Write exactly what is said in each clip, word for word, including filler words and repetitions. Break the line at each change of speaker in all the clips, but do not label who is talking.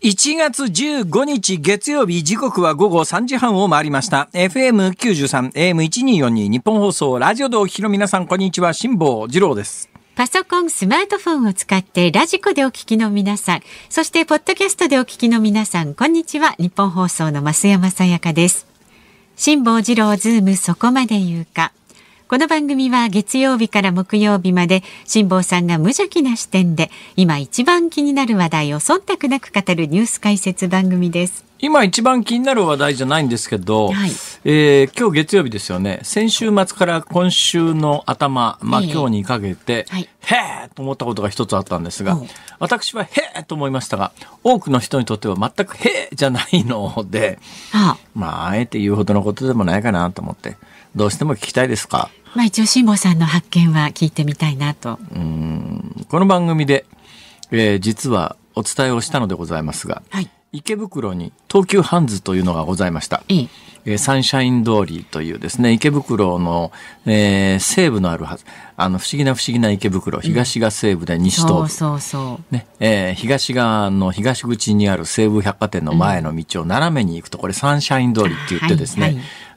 いちがつじゅうごにち月曜日、時刻はごごさんじはんを回りました。エフエムきゅうじゅうさん、エーエムせんにひゃくよんじゅうに 日本放送ラジオでお聞きの皆さん、こんにちは。辛坊治郎です。
パソコン、スマートフォンを使ってラジコでお聞きの皆さん、そしてポッドキャストでお聞きの皆さん、こんにちは。日本放送の増山さやかです。辛坊治郎ズームそこまで言うか。この番組は月曜日から木曜日まで辛坊さんが無邪気な視点で今一番気になる話題を忖度なく語るニュース解説番組です。
今一番気になる話題じゃないんですけど、はい、えー、今日月曜日ですよね。先週末から今週の頭、まあ、えー、今日にかけて、はい、へーと思ったことが一つあったんですが、私はへーと思いましたが、多くの人にとっては全くへーじゃないので、ああ、まああえて言うほどのことでもないかなと思って、どうしても聞きたいですか？
まあ、一応辛坊さんの発見は聞いてみたいなと。
うーん、この番組で、えー、実はお伝えをしたのでございますが、はい、池袋に東急ハンズというのがございました。いいえー、サンシャイン通りというですね、池袋の、えー、西部のあるはず、あの不思議な不思議な池袋、東が西部で西東部、うん、そうそうそうね、えー、東側の東口にある西武百貨店の前の道を斜めに行くと、これサンシャイン通りって言ってですね、はいはい、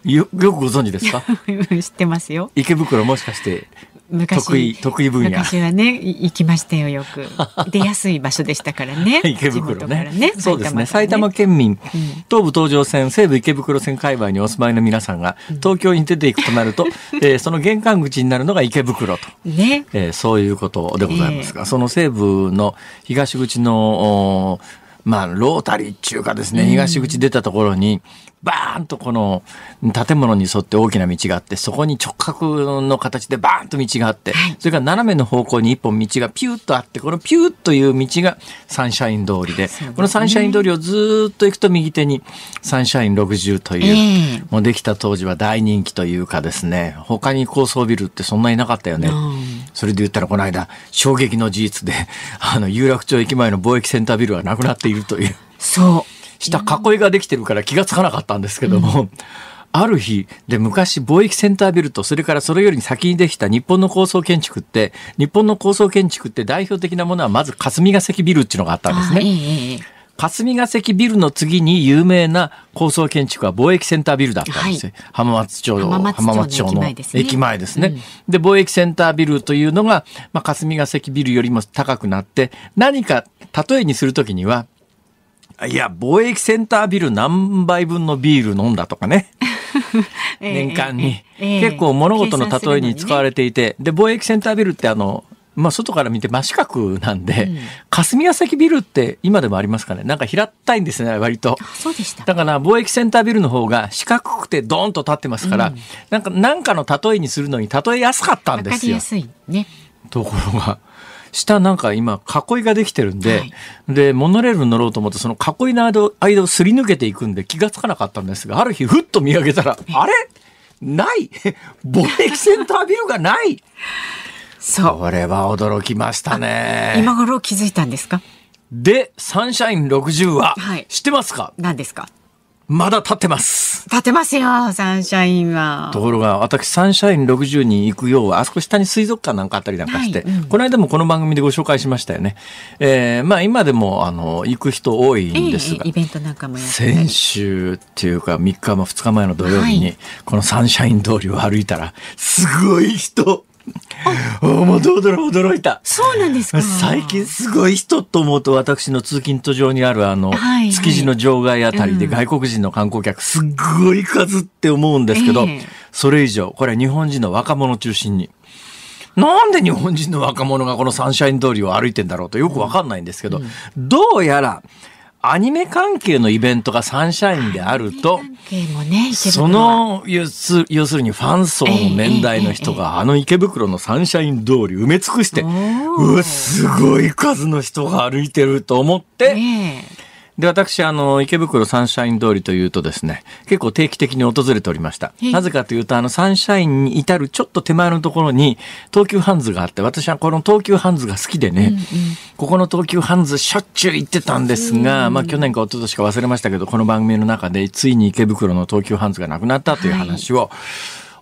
よ, よくご存知ですか？
知ってますよ。
池袋もしかして
昔
得意得意分野。
昔はね行きましたよ、よく。出やすい場所でしたからね。
池袋 ね, ねそうですね。埼玉県民、うん、東武東上線西武池袋線界隈にお住まいの皆さんが東京に出ていくとなると、うん、えー、その玄関口になるのが池袋と、ね、えー、そういうことでございますが、えー、その西武の東口のまあロータリーっていうかですね、東口出たところに、バーンとこの建物に沿って大きな道があって、そこに直角の形でバーンと道があって、はい、それから斜めの方向に一本道がピューッとあって、このピューッという道がサンシャイン通り で, で、ね、このサンシャイン通りをずっと行くと右手にサンシャインろくじゅうという、えー、もうできた当時は大人気というかですね、他に高層ビルってそんなになかったよね、うん、それで言ったらこの間衝撃の事実であの有楽町駅前の貿易センタービルはなくなっているという、
そう
下囲いができてるから気がつかなかったんですけども、うん、ある日で昔貿易センタービルと、それからそれより先にできた日本の高層建築って、日本の高層建築って代表的なものはまず霞ヶ関ビルっていうのがあったんですね。ええ、霞ヶ関ビルの次に有名な高層建築は貿易センタービルだったんですよ、はい、浜松町
浜松町の
駅前ですね、うん、で貿易センタービルというのが、まあ、霞ヶ関ビルよりも高くなって、何か例えにするときには、いや貿易センタービル何杯分のビール飲んだとかね年間に、えーえー、結構物事の例えに使われていて、ね、で貿易センタービルってあの、まあ、外から見て真四角なんで、うん、霞ヶ関ビルって今でもありますかね、なんか平たいんですね、割と。
そうでした。
だから貿易センタービルの方が四角くてドーンと立ってますから、うん、なんかなんかの例えにするのに例えやすかったんですよ。
わかりやすいね。
ところが下なんか今囲いができてるんで、はい、でモノレールに乗ろうと思ってその囲いの間をすり抜けていくんで気がつかなかったんですが、ある日ふっと見上げたら、あれない貿易センタービルがないそう、これは驚きましたね。
今頃気づいたんですか？
でサンシャインろくじゅうは、はい、知ってますか？
何ですか？
まだ立ってます。
立ってますよ、サンシャインは。
ところが私サンシャインろくじゅうに行くよう、あそこ下に水族館なんかあったりなんかして、はい、うん、この間もこの番組でご紹介しましたよね。えー、まあ今でもあの行く人多いんですが、
えー、イベントなんかもやって、
先週っていうかみっかもふつかまえの土曜日に、はい、このサンシャイン通りを歩いたらすごい人もう驚いた。
そうなんですか。
最近すごい人と思うと、私の通勤途上にあるあの、はいはい、築地の場外あたりで外国人の観光客すっごい数って思うんですけど、うん、それ以上これは日本人の若者中心に、なんで日本人の若者がこのサンシャイン通りを歩いてんだろうとよくわかんないんですけど、うんうん、どうやらアニメ関係のイベントがサンシャインであると、
ね、
その要す要するにファン層の年代の人があの池袋のサンシャイン通り埋め尽くして、うわすごい数の人が歩いてると思って、えーで私あの池袋サンシャイン通りというとですね、結構定期的に訪れておりました。なぜかというと、あのサンシャインに至るちょっと手前のところに東急ハンズがあって、私はこの東急ハンズが好きでね、うんうん、ここの東急ハンズしょっちゅう行ってたんですが、まあ去年か一昨年か忘れましたけど、この番組の中でついに池袋の東急ハンズがなくなったという話を、はい、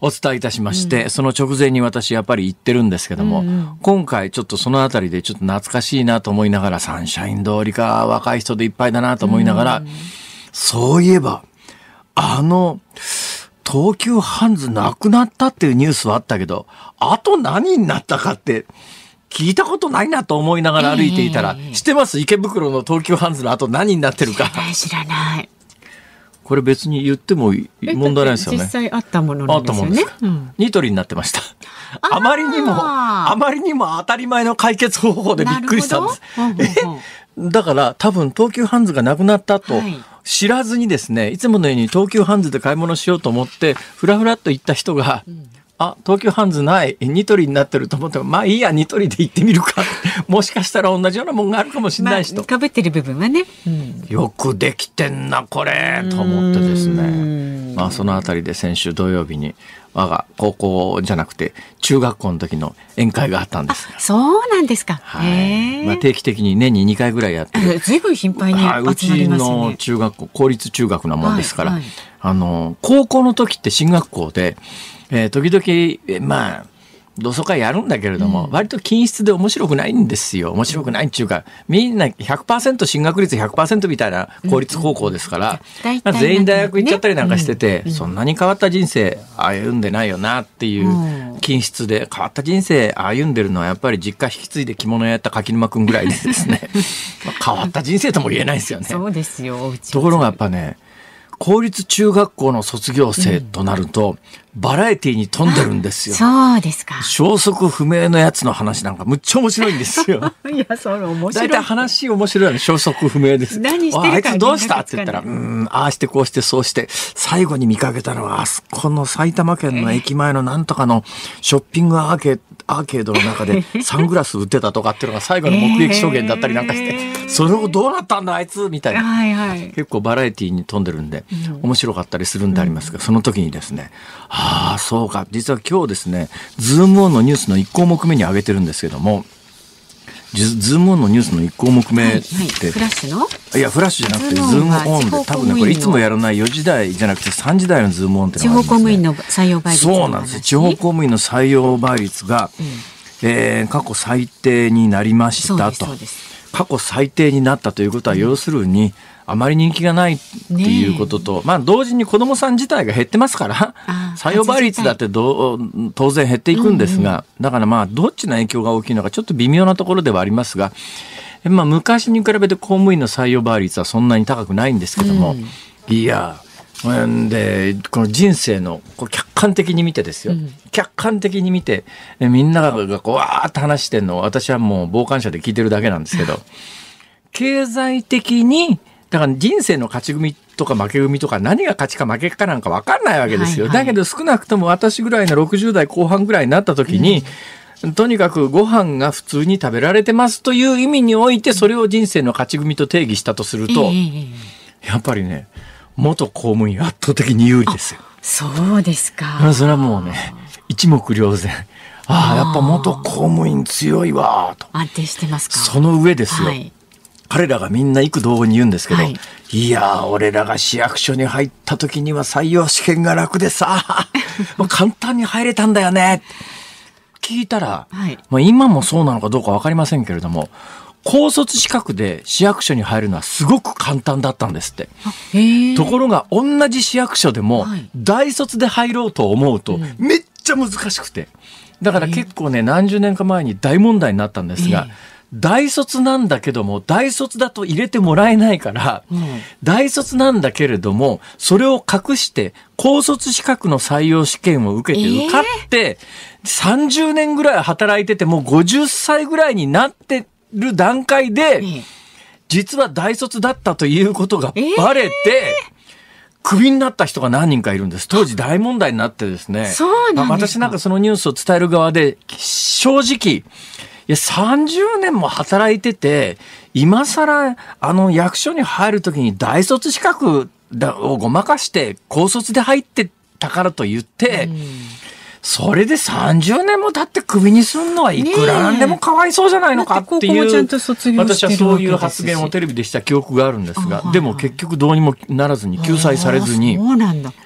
お伝えいたしまして、うん、その直前に私やっぱり行ってるんですけども、うんうん、今回ちょっとそのあたりでちょっと懐かしいなと思いながら、サンシャイン通りか若い人でいっぱいだなと思いながら、うん、そういえばあの東急ハンズなくなったっていうニュースはあったけど、あと何になったかって聞いたことないなと思いながら歩いていたら、えー、知ってます？池袋の東急ハンズのあと何になってるか。
知らない知らない。
これ別に言っても問題ないですよね。
実際あったものなんですよね。
うん、ニトリになってました。あまりにもあまりにも当たり前の解決方法でびっくりしたんです。だから多分東急ハンズがなくなったと知らずにですね、いつものように東急ハンズで買い物しようと思ってふらふらっと行った人が、うん、あ、東急ハンズないニトリになってると思って、まあいいやニトリで行ってみるかもしかしたら同じようなもんがあるかもしれないしと、
まあ、被ってる部分はね、うん、
よくできてんなこれと思ってですね、まあそのあたりで先週土曜日に我が高校じゃなくて中学校の時の宴会があったんですが。
そうなんですか。
はい、まあ、定期的に年ににかいぐらいやってる。
ずいぶん頻繁に集まりますね。
うちの中学校公立中学なもんですから、はいはい、あの高校の時って進学校で、えー、時々、えまあ同窓会やるんだけれども、うん、割と均質で面白くないんですよ。面白くないっていうか、みんな ひゃくパーセント 進学率 ひゃくパーセント みたいな公立高校ですから、うんうん、まあ、全員大学行っちゃったりなんかしてて、うんうん、そんなに変わった人生歩んでないよなっていう均質で、変わった人生歩んでるのはやっぱり実家引き継いで着物やった柿沼くんぐらいでですねまあ変わった人生とも言えないですよね。
そうですよ。
ところがやっぱね、公立中学校の卒業生となると、うん、バラエティに富んでるんですよ。
そうですか。
消息不明のやつの話なんかむっちゃ面白いんですよ。
いや、それ面白い。
だいたい話面白いの消息不明です。
何してるか
あいつどうしたって言ったら、うーん、ああしてこうしてそうして、最後に見かけたのはあそこの埼玉県の駅前のなんとかのショッピングアーケードアーケードの中でサングラス売ってたとかっていうのが最後の目撃証言だったりなんかして、えー、それをどうなったんだあいつみたいな、はいはい、結構バラエティに富んでるんで、うん、面白かったりするんでありますが、うん、その時にですね、ああそうか、実は今日ですねズームオンのニュースのいち項目目に挙げてるんですけども、ズームオンのニュースのいち項目目って、はいはい、
フラッシュの
いやフラッシュじゃなくてズームオンで、多分ねこれいつもやらないよじ台じゃなくてさんじ台のズームオンってのがあるんですね。地方公務員の採用倍率、そうなんです。地方公務員の採用倍率が、うん、えー、過去最低になりましたと。過去最低になったということは、要するにあまり人気がないっていうことと、まあ同時に子どもさん自体が減ってますから採用倍率だってどう当然減っていくんですが、うんうん、だからまあどっちの影響が大きいのかちょっと微妙なところではありますが、まあ昔に比べて公務員の採用倍率はそんなに高くないんですけども、うん、いやでこの人生のこう客観的に見てですよ、うん、客観的に見てみんながこうわーっと話してるのを私はもう傍観者で聞いてるだけなんですけど経済的にだから人生の勝ち組とか負け組とか何が勝ちか負けかなんか分かんないわけですよ、はいはい、だけど少なくとも私ぐらいのろくじゅう代後半ぐらいになった時に、うん、とにかくご飯が普通に食べられてますという意味においてそれを人生の勝ち組と定義したとすると、えー、やっぱりね元公務員圧倒的に有利ですよ。
そうですか。
それはもうね一目瞭然、ああやっぱ元公務員強いわと。
安定してますか。
その上ですよ、はい、彼らがみんな幾度に言うんですけど、はい、いや俺らが市役所に入った時には採用試験が楽でさもう簡単に入れたんだよね聞いたら、はい、まあ、今もそうなのかどうか分かりませんけれども高卒資格で市役所に入るのはすごく簡単だったんですって。ところが同じ市役所でも大卒で入ろうと思うとめっちゃ難しくて、だから結構ね何十年か前に大問題になったんですが、大卒なんだけども大卒だと入れてもらえないから、大卒なんだけれどもそれを隠して高卒資格の採用試験を受けて受かってさんじゅうねんぐらい働いててもうごじゅっさいぐらいになってる段階で、えー、実は大卒だったということがバレて、えー、クビになった人が何人かいるんです。当時大問題になってですね。
そうなんですか。
私なんかそのニュースを伝える側で正直いやさんじゅうねんも働いてて今更あの役所に入るときに大卒資格をごまかして高卒で入ってたからと言って、うん、それでさんじゅうねんも経ってクビにするのはいくらなんでもかわいそうじゃないのかっていう、私はそういう発言をテレビでした記憶があるんですが、でも結局どうにもならずに救済されずに、
そうなんだ。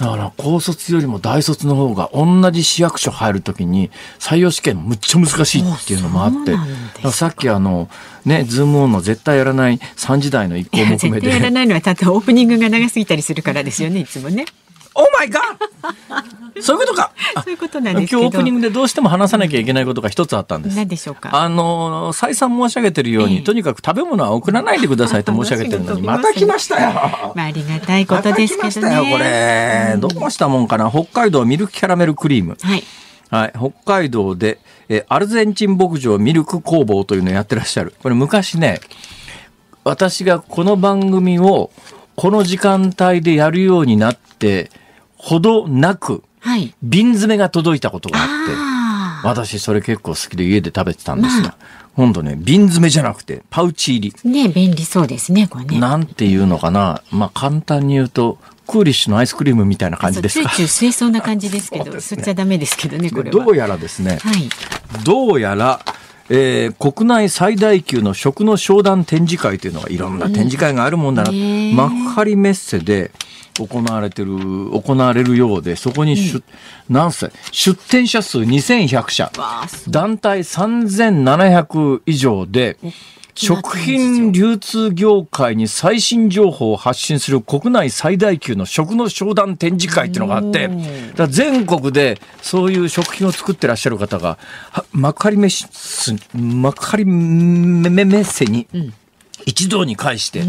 だから高卒よりも大卒の方が同じ市役所入るときに採用試験むっちゃ難しいっていうのもあって、だからさっきあのねズームオンの絶対やらないさんじ台のいっ項目目で、
絶対やらないのはただオープニングが長すぎたりするからですよね、いつもね。
オーマイガーそういうことか。
そういうことなんですけど、
今日オープニングでどうしても話さなきゃいけないことが一つあったんです。
何でしょうか。
あの再三申し上げてるように、ええ、とにかく食べ物は送らないでくださいと申し上げてるのにまた来ましたよ。
まあ、ありがたいことですけどね。また来ましたよこ
れ、うん、どうしたもんかな。北海道ミルクキャラメルクリーム、はいはい、北海道でえアルゼンチン牧場ミルク工房というのをやってらっしゃる。これ昔ね、私がこの番組をこの時間帯でやるようになってほどなく、はい、瓶詰めが届いたことがあって、私それ結構好きで家で食べてたんですが、まあ、今度ね瓶詰めじゃなくてパウチ入りね、
便利そうですねこれね。
なんていうのかな、まあ簡単に言うとクーリッシュのアイスクリームみたいな感じですか。
ついつい吸えそうな感じですけど吸っちゃダメですけどねこれは。
どうやらですね、はい、どうやらえー、国内最大級の食の商談展示会というのがいろんな展示会があるもんだな、うん、幕張メッセで行われてる行われるようで、そこに出、うん、何歳出展者数にせんひゃくしゃ、団体さんぜんななひゃく以上で食品流通業界に最新情報を発信する国内最大級の食の商談展示会っていうのがあって、だから全国でそういう食品を作ってらっしゃる方が幕張メッセ幕張メッセに一堂に会して、うん、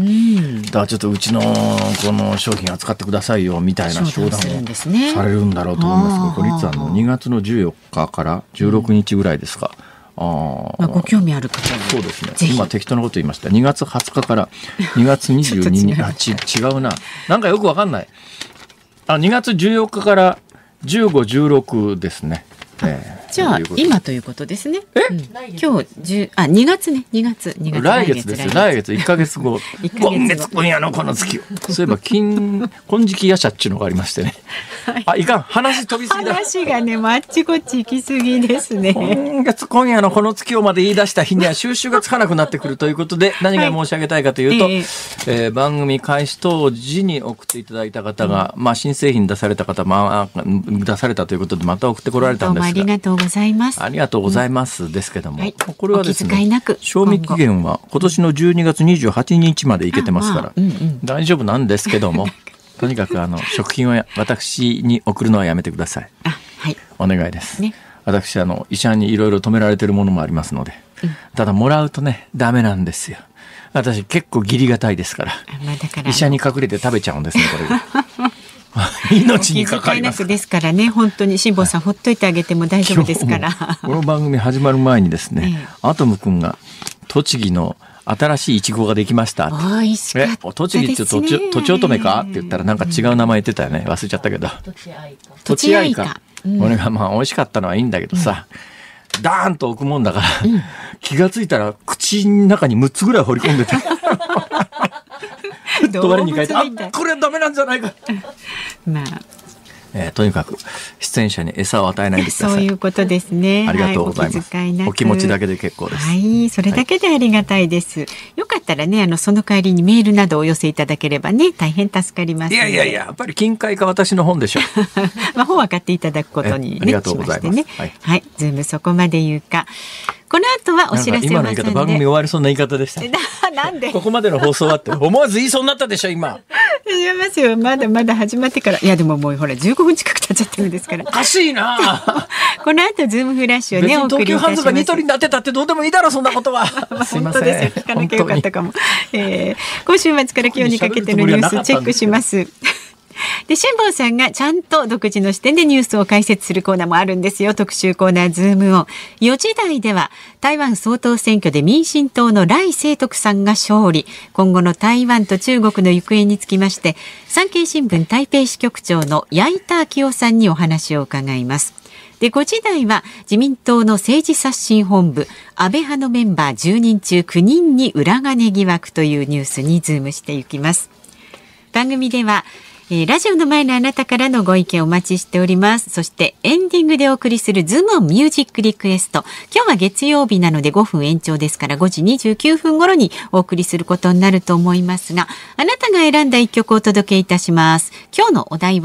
だからちょっとうちのこの商品扱ってくださいよみたいな商談をされるんだろうと思いますけど、これいつあのにがつのじゅうよっかからじゅうろくにちぐらいですか。
あまあ、ご興味ある方は
そうですね。今適当なこと言いました。にがつはつかからにがつにじゅうににちあち違うな、なんかよくわかんない。あにがつじゅうよっかからじゅうご、じゅうろくですね。えー、
じゃあ今ということですね。え、うん、今日じゅうあにがつねにがつにがつ
来月ですよ。来月いっかげつご今月今夜のこの月そういえば金金色夜叉っていうのがありましてね、はい、あいかん話飛びすぎだ。
話がねあっちこっち行き過ぎですね。
今月今夜のこの月をまで言い出した日には収集がつかなくなってくるということで何が申し上げたいかというと、はいえーえー、番組開始当時に送っていただいた方が、うん、まあ新製品出された方、まあ、出されたということでまた送ってこられたんですが、
どうもありがとうございます。
ありがとうございます、うん、ですけども、はい、これはですね賞味期限は今年のじゅうにがつにじゅうはちにちまでいけてますから、うんうん、大丈夫なんですけどもとにかくあの食品を私に送るのはやめてください。あ、はい、お願いです、ね、私あの医者にいろいろ止められてるものもありますので、うん、ただもらうとねダメなんですよ。私結構義理がたいですから、まあ、だから医者に隠れて食べちゃうんですねこれが命にかかります。
お気遣いなくですからね、本当に辛坊さん、はい、ほっといてあげても大丈夫ですから。
この番組始まる前にですね、ええ、アトム君が栃木の新しいイチゴができましたって。
美味しかったですね。
栃木ってとちとちおとめかって言ったらなんか違う名前言ってたよね。忘れちゃったけど。とちあいか。これがまあ美味しかったのはいいんだけどさ、うん、ダーンと置くもんだから、うん、気がついたら口の中にむっつぐらい放り込んでて。と我に書いて、あ、これはダメなんじゃないか。まあ、えー、とにかく出演者に餌を与えないでください。
そういうことですね。
ありがとうございます。はい、お, お気持ちだけで結構です。
はい、それだけでありがたいです。はい、よかったらね、あのその帰りにメールなどをお寄せいただければね、大変助かります。
いやいやいや、やっぱり金塊か私の本でしょう。
まあ本は買っていただくことに、ね、
ありがとうございます。ね、
はい、はい、ズームそこまで言うか。この後はお知らせを
今の言い方番組終わりそうな言い方でした。
なんで
ここまでの放送はって思わず言いそうになったでしょ今。
言いますよ。まだまだ始まってから、いやでももうほらじゅうごふん近く経っちゃってるんですから。
おかしいな。
この後ズームフラッシュをね、
別に東急ハンズがニトリになってたってどうでもいいだろそんなことは。
すいません。本当ですよ。聞かなきゃよかったかも。えー、今週末から今日にかけてのニュースチェックします。で辛坊さんがちゃんと独自の視点でニュースを解説するコーナーもあるんですよ。特集コーナーズームオン。よじ台では台湾総統選挙で民進党の頼清徳さんが勝利。今後の台湾と中国の行方につきまして産経新聞台北支局長の矢板昭夫さんにお話を伺います。でごじ台は自民党の政治刷新本部安倍派のメンバーじゅうにん中きゅうにんに裏金疑惑というニュースにズームしていきます。番組ではえー、ラジオの前のあなたからのご意見お待ちしております。そしてエンディングでお送りするズームオンミュージックリクエスト。今日は月曜日なのでごふん延長ですからごじにじゅうきゅうふん頃にお送りすることになると思いますが、あなたが選んだ一曲をお届けいたします。今日のお題は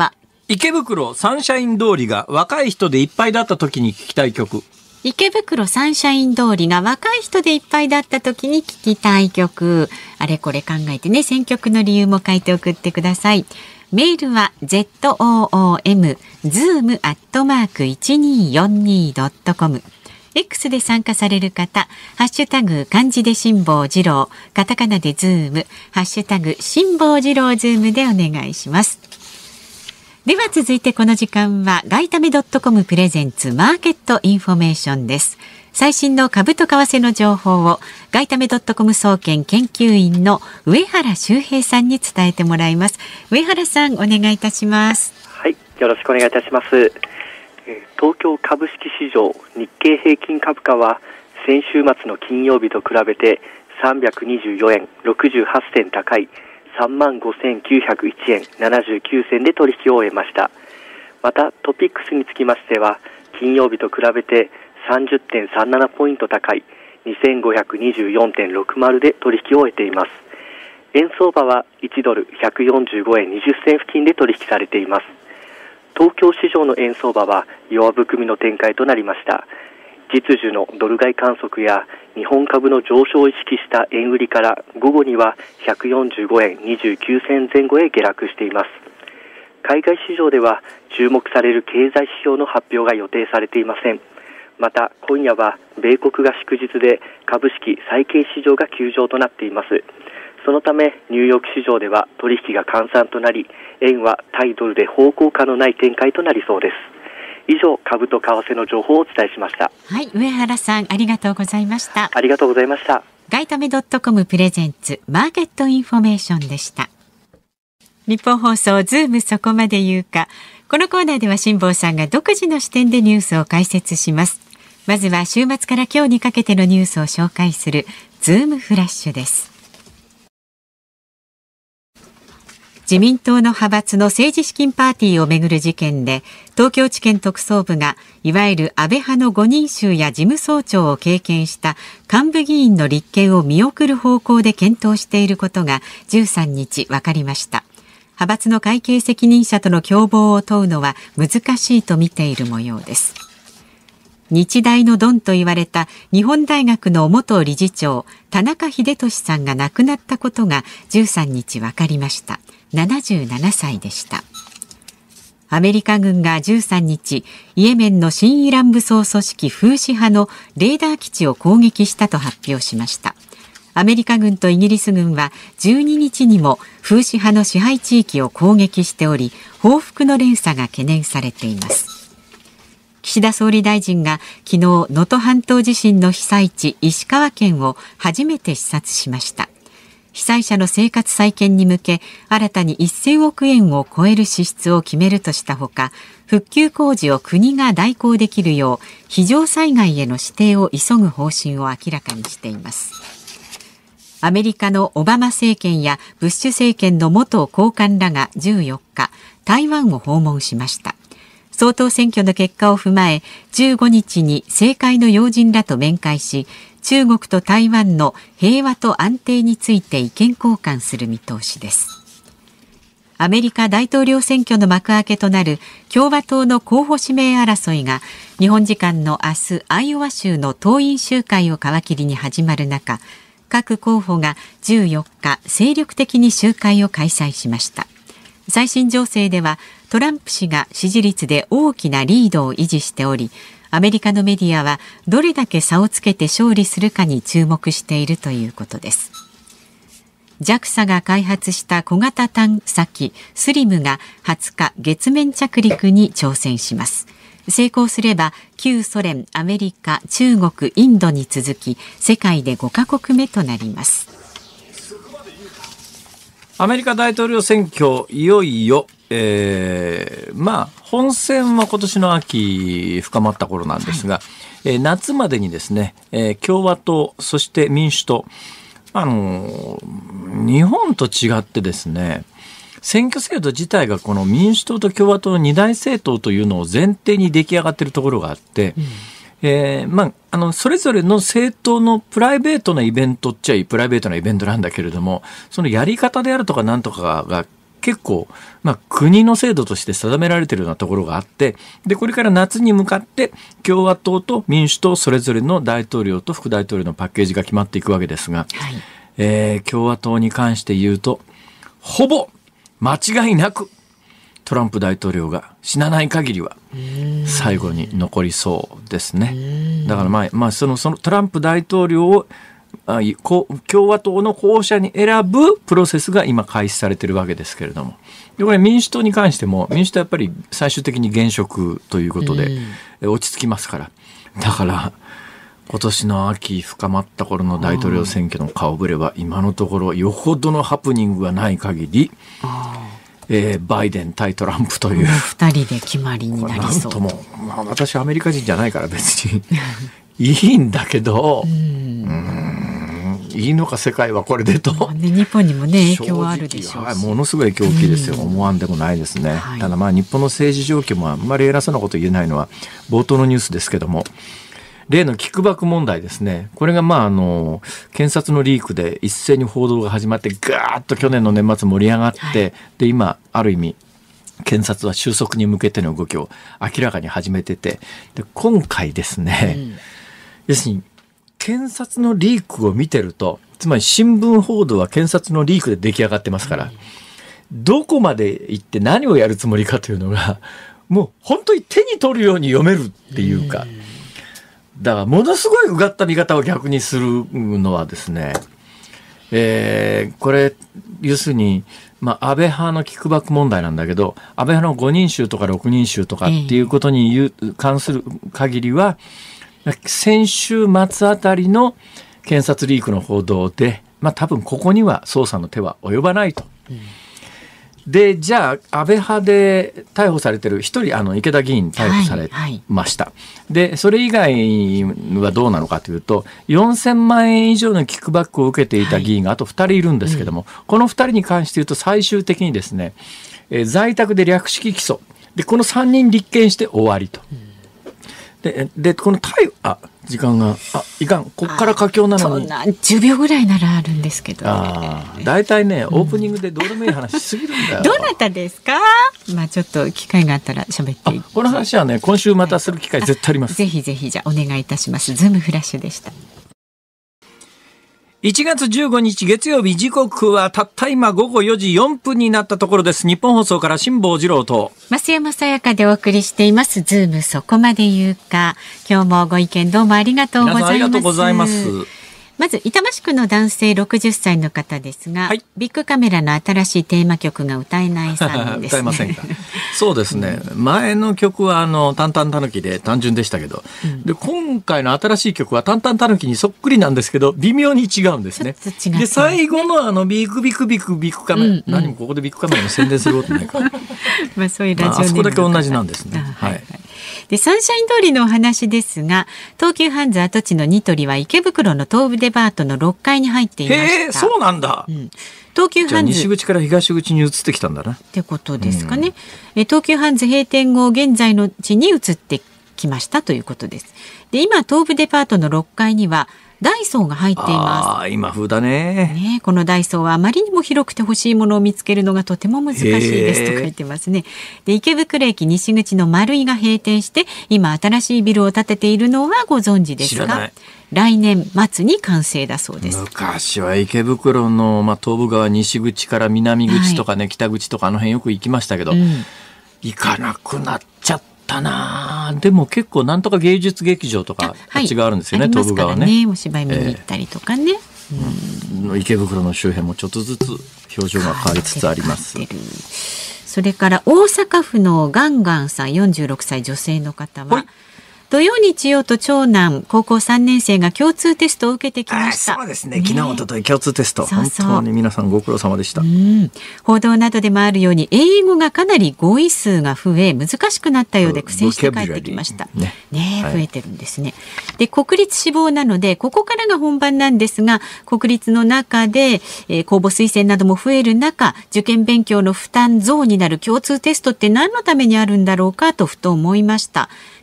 池袋サンシャイン通りが若い人でいっぱいだった時に聞きたい曲。
池袋サンシャイン通りが若い人でいっぱいだった時に聞きたい曲。あれこれ考えてね、選曲の理由も書いて送ってください。メールは ズーム ズーム アットマーク いちにーよんにー ドットコム。X で参加される方、ハッシュタグ漢字で辛坊治郎、カタカナでズーム、ハッシュタグ辛坊治郎ズームでお願いします。では続いてこの時間はガイタメ .com プレゼンツマーケットインフォメーションです。最新の株と為替の情報をガイタメ .com 総研研究員の上原修平さんに伝えてもらいます。上原さん、お願いいたします。
はい、よろしくお願いいたします。東京株式市場日経平均株価は先週末の金曜日と比べてさんびゃくにじゅうよえんろくじゅうはちせん高い さんまんごせんきゅうひゃくいちえんななじゅうきゅうせんで取引を終えました。またトピックスにつきましては金曜日と比べて さんじゅってんさんなな ポイント高い にせんごひゃくにじゅうよんてんろくじゅう で取引を終えています。円相場はいちドルひゃくよんじゅうごえんにじゅっせん付近で取引されています。東京市場の円相場は弱含みの展開となりました。実需のドル買い観測や日本株の上昇を意識した円売りから午後にはひゃくよんじゅうごえんにじゅうきゅうせん前後へ下落しています。海外市場では注目される経済指標の発表が予定されていません。また今夜は米国が祝日で株式債券市場が休場となっています。そのためニューヨーク市場では取引が閑散となり、円は対ドルで方向感のない展開となりそうです。以上、株と為替の情報をお伝えしました。
はい、上原さん、ありがとうございました。
ありがとうございました。
ガイタメ .com プレゼンツマーケットインフォメーションでした。日本放送ズームそこまで言うか。このコーナーでは辛坊さんが独自の視点でニュースを解説します。まずは週末から今日にかけてのニュースを紹介するズームフラッシュです。自民党の派閥の政治資金パーティーをめぐる事件で、東京地検特捜部がいわゆる安倍派のごにん衆や事務総長を経験した幹部議員の立件を見送る方向で検討していることがじゅうさんにち分かりました。派閥の会計責任者との共謀を問うのは難しいと見ている模様です。日大のドンと言われた日本大学の元理事長田中英寿さんが亡くなったことがじゅうさんにち分かりました。ななじゅうななさいでした。アメリカ軍がじゅうさんにちイエメンの新イラン武装組織フーシ派のレーダー基地を攻撃したと発表しました。アメリカ軍とイギリス軍はじゅうににちにもフーシ派の支配地域を攻撃しており、報復の連鎖が懸念されています。岸田総理大臣が昨日能登半島地震の被災地石川県を初めて視察しました。被災者の生活再建に向け新たにせんおくえんを超える支出を決めるとしたほか、復旧工事を国が代行できるよう非常災害への指定を急ぐ方針を明らかにしています。アメリカのオバマ政権やブッシュ政権の元高官らがじゅうよっか台湾を訪問しました。総統選挙の結果を踏まえじゅうごにちに政界の要人らと面会し、中国と台湾の平和と安定について意見交換する見通しです。アメリカ大統領選挙の幕開けとなる共和党の候補指名争いが日本時間の明日アイオワ州の党員集会を皮切りに始まる中、各候補がじゅうよっか精力的に集会を開催しました。最新情勢ではトランプ氏が支持率で大きなリードを維持しており、アメリカのメディアはどれだけ差をつけて勝利するかに注目しているということです。ジャクサ が開発した小型探査機スリムがはつか月面着陸に挑戦します。成功すれば旧ソ連、アメリカ、中国、インドに続き世界でごかこくめとなります。
アメリカ大統領選挙いよいよ、えー、まあ本選は今年の秋深まった頃なんですが、はい、えー、夏までにですね、えー、共和党そして民主党、あのー、日本と違ってですね、選挙制度自体がこの民主党と共和党の二大政党というのを前提に出来上がっているところがあって、うん、えーまあ、あのそれぞれの政党のプライベートなイベントっちゃいプライベートなイベントなんだけれども、そのやり方であるとかなんとかが結構、まあ、国の制度として定められているようなところがあって、でこれから夏に向かって共和党と民主党それぞれの大統領と副大統領のパッケージが決まっていくわけですが、はい、えー、共和党に関して言うとほぼ間違いなくトランプ大統領が死なない限りは最後に残りそうですね。だからまあ、まあ、その、そのトランプ大統領を共和党の候補者に選ぶプロセスが今開始されているわけですけれども、でこれ民主党に関しても民主党はやっぱり最終的に現職ということで落ち着きますから、だから今年の秋深まった頃の大統領選挙の顔ぶれは今のところよほどのハプニングがない限り、えー、バイデン対トランプという
ふたりで決まりになりそう。
なんとも、まあ、私アメリカ人じゃないから別にいいんだけど、うん、うーんいいのか世界はこれでと、まあね、
日本にもね影響はあるでしょうし、
はい、ものすごい影響大きいですよ、うん、思わんでもないですね、はい、ただまあ日本の政治状況もあんまり偉そうなこと言えないのは冒頭のニュースですけども、例のキックバック問題ですね。これがまああの検察のリークで一斉に報道が始まってガーッと去年の年末盛り上がって、はい、で今ある意味検察は収束に向けての動きを明らかに始めてて、で今回ですね、うん、要するに検察のリークを見てると、つまり新聞報道は検察のリークで出来上がってますから、うん、どこまで行って何をやるつもりかというのがもう本当に手に取るように読めるっていうか、うんだからものすごいうがった見方を逆にするのはですね、えー、これ要するに、まあ、安倍派のキックバック問題なんだけど、安倍派のごにん衆とかろくにん衆とかっていうことに言う、関する限りは先週末あたりの検察リークの報道で、まあ、多分ここには捜査の手は及ばないと、うんでじゃあ安倍派で逮捕されてる一人あの池田議員逮捕されました、はいはい、でそれ以外はどうなのかというとよんせんまんえん以上のキックバックを受けていた議員があとふたりいるんですけども、はいうん、このふたりに関して言うと最終的にですね、えー、在宅で略式起訴でこのさんにん立件して終わりと、うん、で, でこの逮捕あ時間があいかんこっから佳境なのに
そんなじゅうびょうぐらいならあるんですけど、ね、
あだいたいねオープニングでどうでもいい話しすぎるんだよ、うん、
どなたですか。まあちょっと機会があったら喋っていい
この話はね今週またする機会絶対あります、
はい、ぜひぜひじゃあお願いいたします。ズームフラッシュでした。
いちがつじゅうごにち月曜日、時刻はたった今午後よじよんぷんになったところです。日本放送から辛坊治郎と
増山さやかでお送りしていますズームそこまで言うか。今日もご意見どうもありがとうございます。
皆さんありがとうございます。
まず板橋区の男性ろくじゅっさいの方ですが、はい、ビッグカメラの新しいテーマ曲が歌えないさんですね。
歌えませんか。そうですね、うん、前の曲はあのタンタンタヌキで単純でしたけど、うん、で今回の新しい曲はタンタンタヌキにそっくりなんですけど微妙に違うんですね。
ちょっと違う、ね、
で最後のあのビクビクビクビクカメラ、うんうん、何もここでビッグカメラの宣伝することないから
まあそういうラジオネームの方、まあ、あそ
こだけ同じなんですね。はい、はい
でサンシャイン通りのお話ですが、東急ハンズ跡地のニトリは池袋の東武デパートのろっかいに入っていました。
へー、そうなんだ、うん、
東急ハンズ
西口から東口に移ってきたんだな
ってことですかね、うん、東急ハンズ閉店後現在の地に移ってきましたということです。で今東武デパートのろっかいにはダイソーが入っています。
あ今風だ ね,
ねこのダイソーはあまりにも広くて欲しいものを見つけるのがとても難しいですと書いてますね。で池袋駅西口の丸井が閉店して今新しいビルを建てているのはご存知ですか。来年末に完成だそうです。
昔は池袋の、まあ、東武側西口から南口とかね、はい、北口とかあの辺よく行きましたけど、うん、行かなくなっちゃったな。でも結構なんとか芸術劇場とかあっちがあるんですよね、はい、東武側ね。
お芝居見に行ったりとかね、
えーうん、池袋の周辺もちょっとずつ表情が変わりつつあります。
それから大阪府のガンガンさんよんじゅうろくさい女性の方は、はい、土曜日曜と長男高校さんねん生が共通テストを受けてきました。
そうですね、昨日おととい共通テスト、そうそう本当に皆さんご苦労様でした。
うん報道などでもあるように英語がかなり語彙数が増え難しくなったようで苦戦して帰ってきました、ねねはい、増えてるんですね。で国立志望なのでここからが本番なんですが、国立の中で、えー、公募推薦なども増える中、受験勉強の負担増になる共通テストって何のためにあるんだろうかとふと思いました。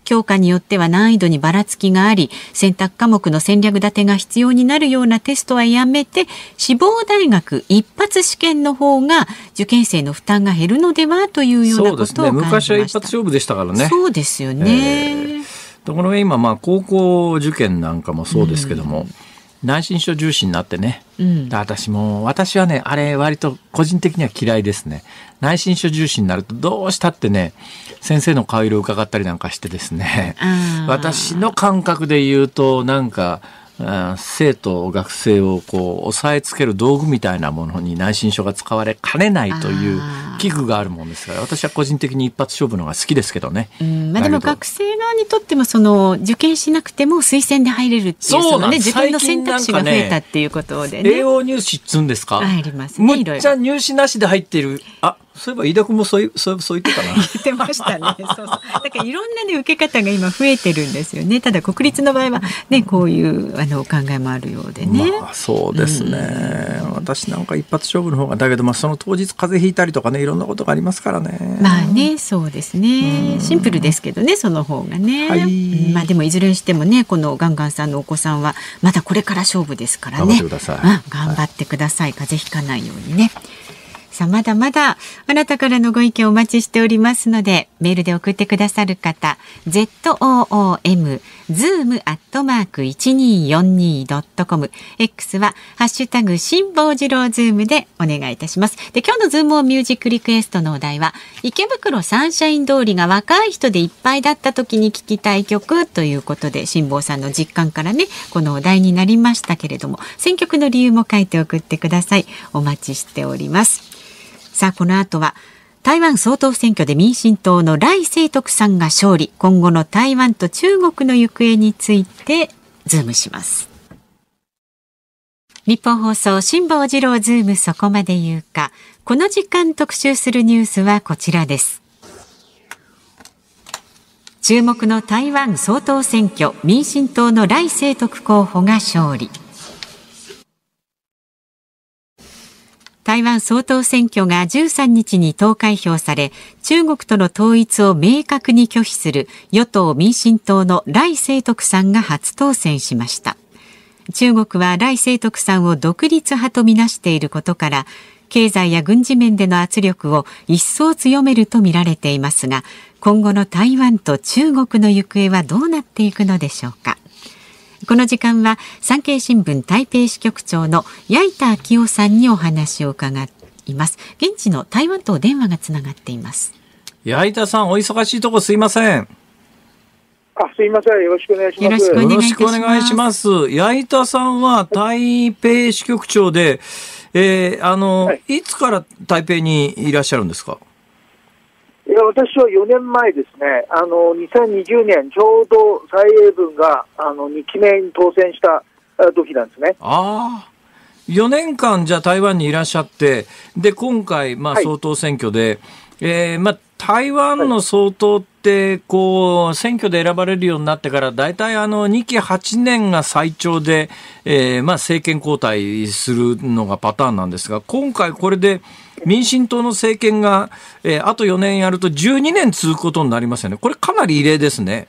教科によっては難易度にばらつきがあり、選択科目の戦略立てが必要になるようなテストはやめて、志望大学一発試験の方が受験生の負担が減るのではというようなことを感じました。そうですね、
昔は一発勝負でしたからね。
そうですよね、えー、
ところが今、まあ、高校受験なんかもそうですけども、うん内申書重視になってね、うん、私も私はねあれ割と個人的には嫌いですね。内申書重視になるとどうしたってね先生の顔色を伺ったりなんかしてですね、私の感覚で言うとなんか生徒学生をこう押さえつける道具みたいなものに内申書が使われかねないという危惧があるもんですから私は個人的に一発勝負のが好きですけどね。
うんまあ、でも学生側にとってもその受験しなくても推薦で入れるっていうその、ね、受験の選択肢が増えたっていうことでね。
栄養入試っつうんですか。
ありますね。
むっちゃ入試なしで入っている。あそういえば飯田君もそうそうそう言ってたな。
言ってましたね。そうそうだからいろんな、ね、受け方が今増えてるんですよね。ただ国立の場合は、ね、こういうあのお考えもあるようでね、
まあ、そうですね、うん、私なんか一発勝負の方がだけど、まあ、その当日風邪ひいたりとかねいろんなことがありますからね。
まあねそうですねシンプルですけどねその方がね、はいうんまあ、でもいずれにしてもねこのガンガンさんのお子さんはまだこれから勝負ですからね。
頑張ってください、うん、
頑張ってください、はい、風邪ひかないようにね。さあまだまだあなたからのご意見をお待ちしておりますのでメールで送ってくださる方 ズーム ズーム アットマーク いちにーよんにー ドットコム X はハッシュタグ辛坊治郎ズームでお願いいたします。で今日のズームオンミュージックリクエストのお題は池袋サンシャイン通りが若い人でいっぱいだった時に聴きたい曲ということで辛坊さんの実感からねこのお題になりましたけれども選曲の理由も書いて送ってください。お待ちしております。さあこの後は台湾総統選挙で民進党の頼清徳さんが勝利。今後の台湾と中国の行方についてズームします。日本放送辛坊治郎ズームそこまで言うか。この時間特集するニュースはこちらです。注目の台湾総統選挙民進党の頼清徳候補が勝利。台湾総統選挙がじゅうさんにちに投開票され、中国との統一を明確に拒否する与党民進党の頼清徳さんが初当選しました。中国は頼清徳さんを独立派とみなしていることから、経済や軍事面での圧力を一層強めるとみられていますが、今後の台湾と中国の行方はどうなっていくのでしょうか。この時間は産経新聞台北支局長の矢板昭夫さんにお話を伺います。現地の台湾とお電話がつながっています。
矢板さんお忙しいとこすいません。
あ、すいません。よろしくお願いします。
よろしくお願いします。
矢板さんは台北支局長で、えー、あの、はい、いつから台北にいらっしゃるんですか？
いや私はよねんまえですね、あのにせんにじゅうねんちょうど蔡英文があのにきめに当選した時なんですね。
ああ、よねんかんじゃあ台湾にいらっしゃって、で今回、まあ、総統選挙で、はいえーまあ、台湾の総統ってこう選挙で選ばれるようになってからだいたいあのにきはちねんが最長で、えーまあ、政権交代するのがパターンなんですが今回これで民進党の政権が、えー、あとよねんやるとじゅうにねん続くことになりますよね。これかなり異例ですね。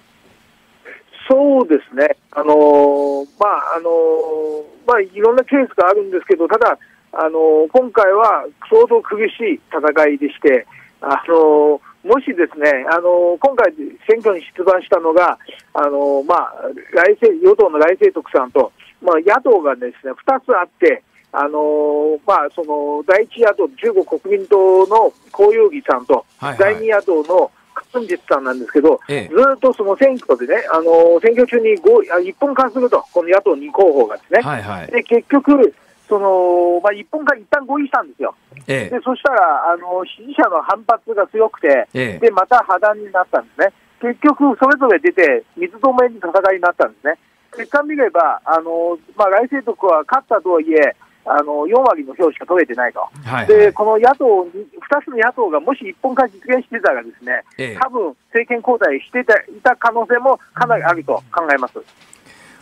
そうですね、あのーまああのーまあ、いろんなケースがあるんですけどただ、あのー、今回は相当苦しい戦いでして、あのー、もしですね、あのー、今回選挙に出馬したのが、あのーまあ、来世与党の頼清徳さんと、まあ、野党がですねふたつあってあのーまあ、その第一野党中国国民党の江陽義さんと、はいはい、第二野党の柯文哲さんなんですけど、ええ、ずっとその選挙でね、あのー、選挙中にご一本化するとこの野党に候補がですね、はいはい、で結局その、まあ、一本化一旦合意したんですよ、ええ、でそしたらあの支持者の反発が強くて、ええ、でまた破談になったんですね。結局それぞれ出て水止めに戦いになったんですね。結果見ればあの、まあ、頼清徳は勝ったとはいえあのよんわりの票しか取れてないと、はいはい、でこの野党ふたつの野党がもし一本化実現してたらですね、ええ、多分政権交代していた可能性もかなりあると考えます。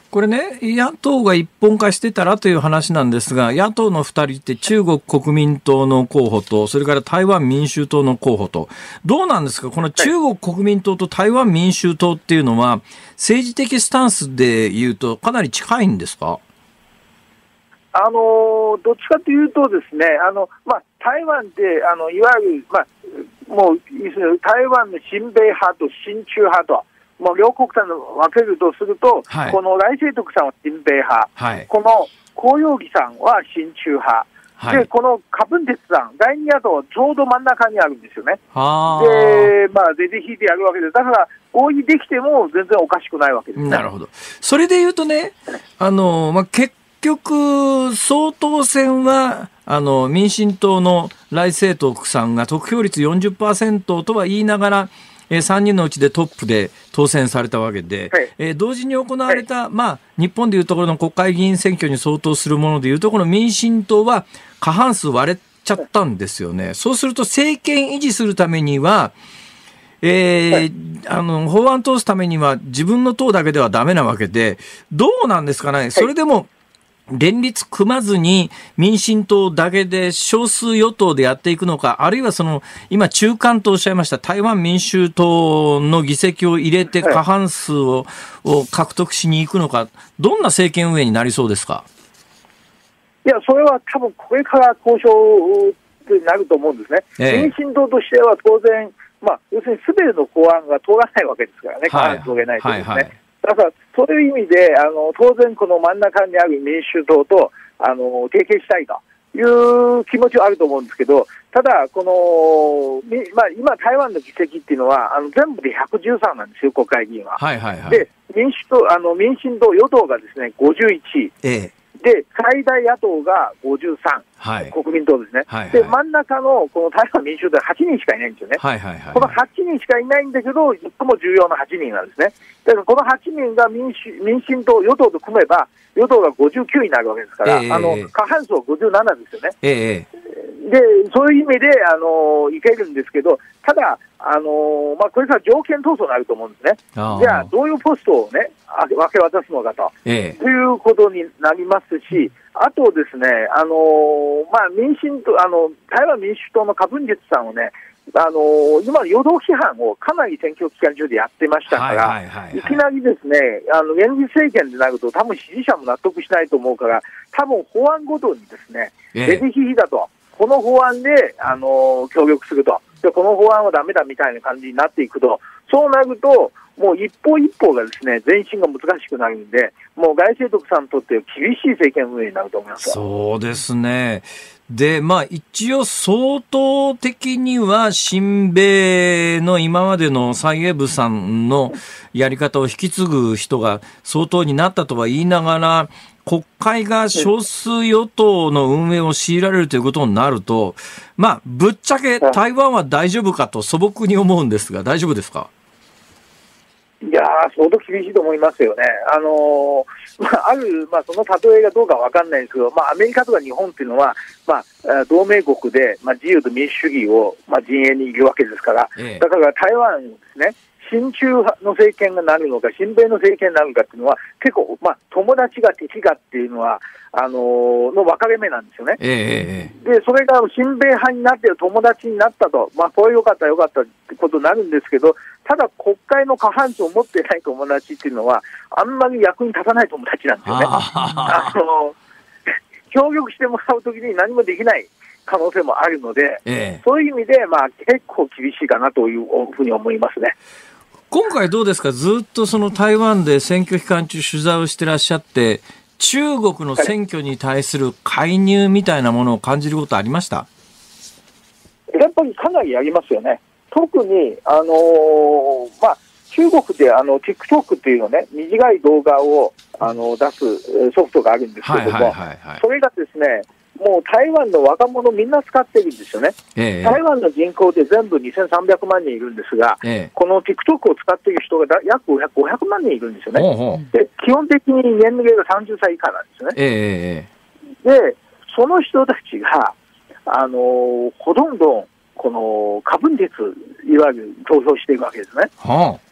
これね、野党が一本化してたらという話なんですが、野党のふたりって中国国民党の候補と、それから台湾民衆党の候補と、どうなんですか、この中国国民党と台湾民衆党っていうのは、政治的スタンスでいうと、かなり近いんですか？
あのどっちかというとですね、あの、まあ、台湾であのいわゆる、まあ、もう台湾の親米派と親中派と、もう両国間の分けるとすると、はい、この頼清徳さんは親米派、はい、この侯友宜さんは親中派、はい、でこの柯文哲さん、だいに野党はちょうど真ん中にあるんですよね。で、まあ、出て引いてやるわけで、だから合意できても全然おかしくないわけですね。
なるほど。それでいうとね、あの、まあ、結局、総統選はあの民進党の頼清徳さんが得票率 よんじゅっパーセント とは言いながら、えー、さんにんのうちでトップで当選されたわけで、はい、えー、同時に行われた、はい、まあ、日本でいうところの国会議員選挙に相当するものでいうと、この民進党は過半数割れちゃったんですよね。そうすると政権維持するためには、えーはい、あの法案通すためには自分の党だけではダメなわけで、どうなんですかね。それでも連立組まずに民進党だけで少数与党でやっていくのか、あるいはその今中間とおっしゃいました台湾民衆党の議席を入れて過半数を獲得しに行くのか、どんな政権運営になりそうですか？
いや、それは多分これから交渉になると思うんですね。ええ、民進党としては当然、まあ、要するに全ての法案が通らないわけですからね、過半数を取れないとですね。はいはいはい、だからそういう意味であの当然この真ん中にある民衆党とあの提携したいという気持ちはあると思うんですけど、ただこの、まあ、今台湾の議席っていうのはあの全部でひゃくじゅうさんなんですよ、国会議員は。はいはいはい、で民主党あの民進党与党がですねごじゅういち、ええ、で最大野党がごじゅうさん、はい、国民党ですね、はいはい、で真ん中のこの台湾民衆党ははちにんしかいないんですよね。はいはいはいはい、このはちにんしかいないんだけど最も重要なはちにんなんですね。だからこのはちにんが民主民進党与党と組めば与党がごじゅうきゅうになるわけですから、えー、あの過半数はごじゅうななですよね。えー、でそういう意味であのいけるんですけど、ただあの、まあ、これから条件闘争になると思うんですね。じゃあどういうポストを、ね、分け渡すのかと、えー、ということになりますし、あとですね、あのまあ、民進党あの台湾民主党の柯文哲さんをね、あの今の与党批判をかなり選挙期間中でやってましたから、はいはいはいはい、いきなりですね、あの現実政権でなると多分支持者も納得しないと思うから、多分法案ごとにですね、出てきだと、この法案であの協力すると、でこの法案はダメだみたいな感じになっていくと、そうなるともう一歩一歩がですね前進が難しくなるんで、もう頼清徳さんにとって厳しい政権運営になると思います。
そうですね。で、まあ一応相当的には親米の今までの蔡英文さんのやり方を引き継ぐ人が相当になったとは言いながら、国会が少数与党の運営を強いられるということになると、まあぶっちゃけ台湾は大丈夫かと素朴に思うんですが、大丈夫ですか？
いやー、相当厳しいと思いますよね。あのーまあ、ある、まあ、その例えがどうかわかんないですけど、まあ、アメリカとか日本っていうのは、まあ、同盟国で、まあ、自由と民主主義を、まあ、陣営にいるわけですから、ええ、だから台湾ですね、親中派の政権がなるのか、親米の政権になるのかっていうのは、結構、まあ、友達が敵かっていうのは、あのー、の分かれ目なんですよね。ええ、で、それが親米派になって友達になったと、まあ、これ良かった良かったってことになるんですけど、ただ国会の過半数を持ってない友達っていうのは、あんまり役に立たない友達なんですよね。あの協力してもらうときに何もできない可能性もあるので、ええ、そういう意味で、まあ、結構厳しいかなというふうに思いますね。
今回どうですか？ずっとその台湾で選挙期間中取材をしてらっしゃって、中国の選挙に対する介入みたいなものを感じることありました？
やっぱりかなりありますよね。特に、あのーまあ、中国であの TikTok っていうのね、短い動画をあの出すソフトがあるんですけども、はいはいはいはい、それがですね、もう台湾の若者みんな使ってるんですよね。ええ、台湾の人口で全部にせんさんびゃくまんにんいるんですが、ええ、この TikTok を使っている人がだ約ごひゃくまんにんいるんですよね。ほうほう。で、基本的に年齢がさんじゅっさい以下なんですよね。ええ、で、その人たちが、あのー、ほとんどこの柯文哲いわゆる投票しているわけですね。はあ、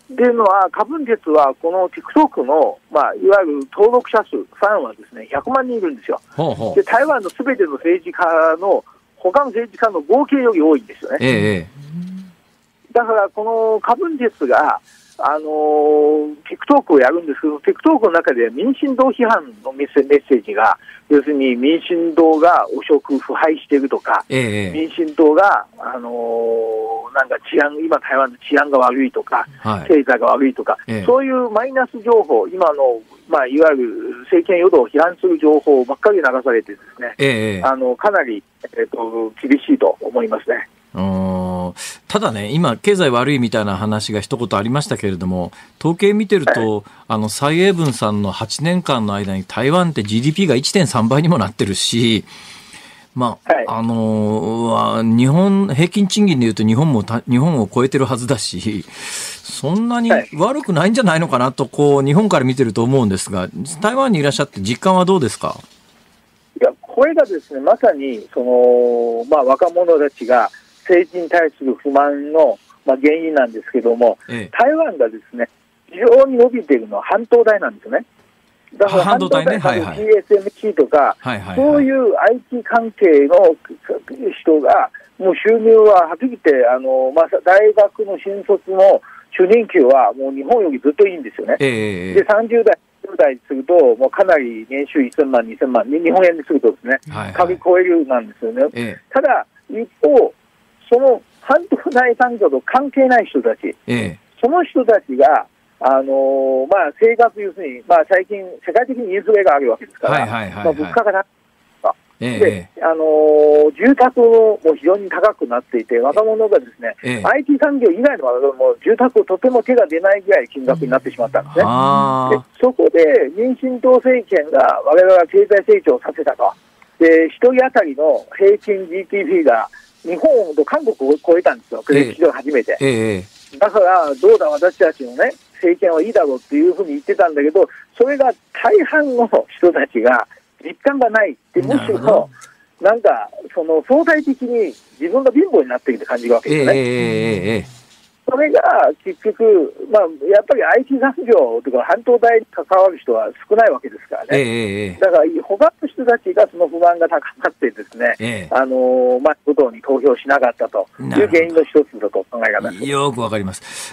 っていうのは、カブン鉄はこの TikTok の、まあ、いわゆる登録者数、ファンはですね、ひゃくまんにんいるんですよ。
ほうほう。
で、台湾のすべての政治家の、他の政治家の合計より多いんですよね。
ええ、
だからこのカブン鉄が、あのー、TikTok をやるんですけど、TikTok の中で民進党批判のメッセージが、要するに民進党が汚職、腐敗しているとか、
ええ、
民進党が、あのー、なんか治安、今台湾の治安が悪いとか、はい、経済が悪いとか、ええ、そういうマイナス情報、今の、まあ、いわゆる政権与党を批判する情報ばっかり流されてですね、ええ、あのかなり、えっと、厳しいと思いますね。
ただね、今経済悪いみたいな話が一言ありましたけれども、統計見てると、あの蔡英文さんのはちねんかんの間に台湾って ジーディーピー が いってんさんばいにもなってるし、まあ、はい、あのー、日本平均賃金でいうと日本も日本を超えてるはずだし、そんなに悪くないんじゃないのかなと、こう日本から見てると思うんですが、台湾にいらっしゃって実感はどうですか？
いや、これがですね、まさにその、まあ、若者たちが政治に対する不満の、まあ、原因なんですけども、ええ、台湾がですね、非常に伸びているのは半導体なんですよね。だから半導体ね、はいはい、ティーエスエムシー とか、はいはいはい、そういう アイティー 関係の人が、もう収入ははっきり言って、あの、まあ、大学の新卒の初任給はもう日本よりずっといいんですよね。ええ、で、さんじゅうだい、よんじゅうだいにすると、もうかなり年収せんまん、にせんまん、日本円にするとですね、はいはい、紙超えるなんですよね。ええ、ただ、一方、その半導体産業と関係ない人たち、ええ、その人たちが、あのーまあ、生活、要するに、まあ、最近、世界的にインフレがあるわけですから、物価が高い。ええ、で、あのー、住宅も非常に高くなっていて、若者がですね、ええ、アイティー 産業以外の若者も住宅をとても手が出ないぐらい金額になってしまったんですね。でそこで民進党政権が我々は経済成長させたと。で、一人当たりの平均 ジーディーピー が日本と韓国を超えたんですよ、歴史上初めて。ええ、だから、どうだ私たちのね、政権はいいだろうっていうふうに言ってたんだけど、それが大半の人たちが実感がないって、むしろ、なんか、その相対的に自分が貧乏になっているって感じるわけですよね。ええええ、それが結局、まあ、やっぱり アイティー 産業とか半導体に関わる人は少ないわけですからね。ええ、だから、他の人たちがその不満が高まってですね、ええ、あのまあ、与党に投票しなかったという原因の一つだと考え方です。
よくわかります。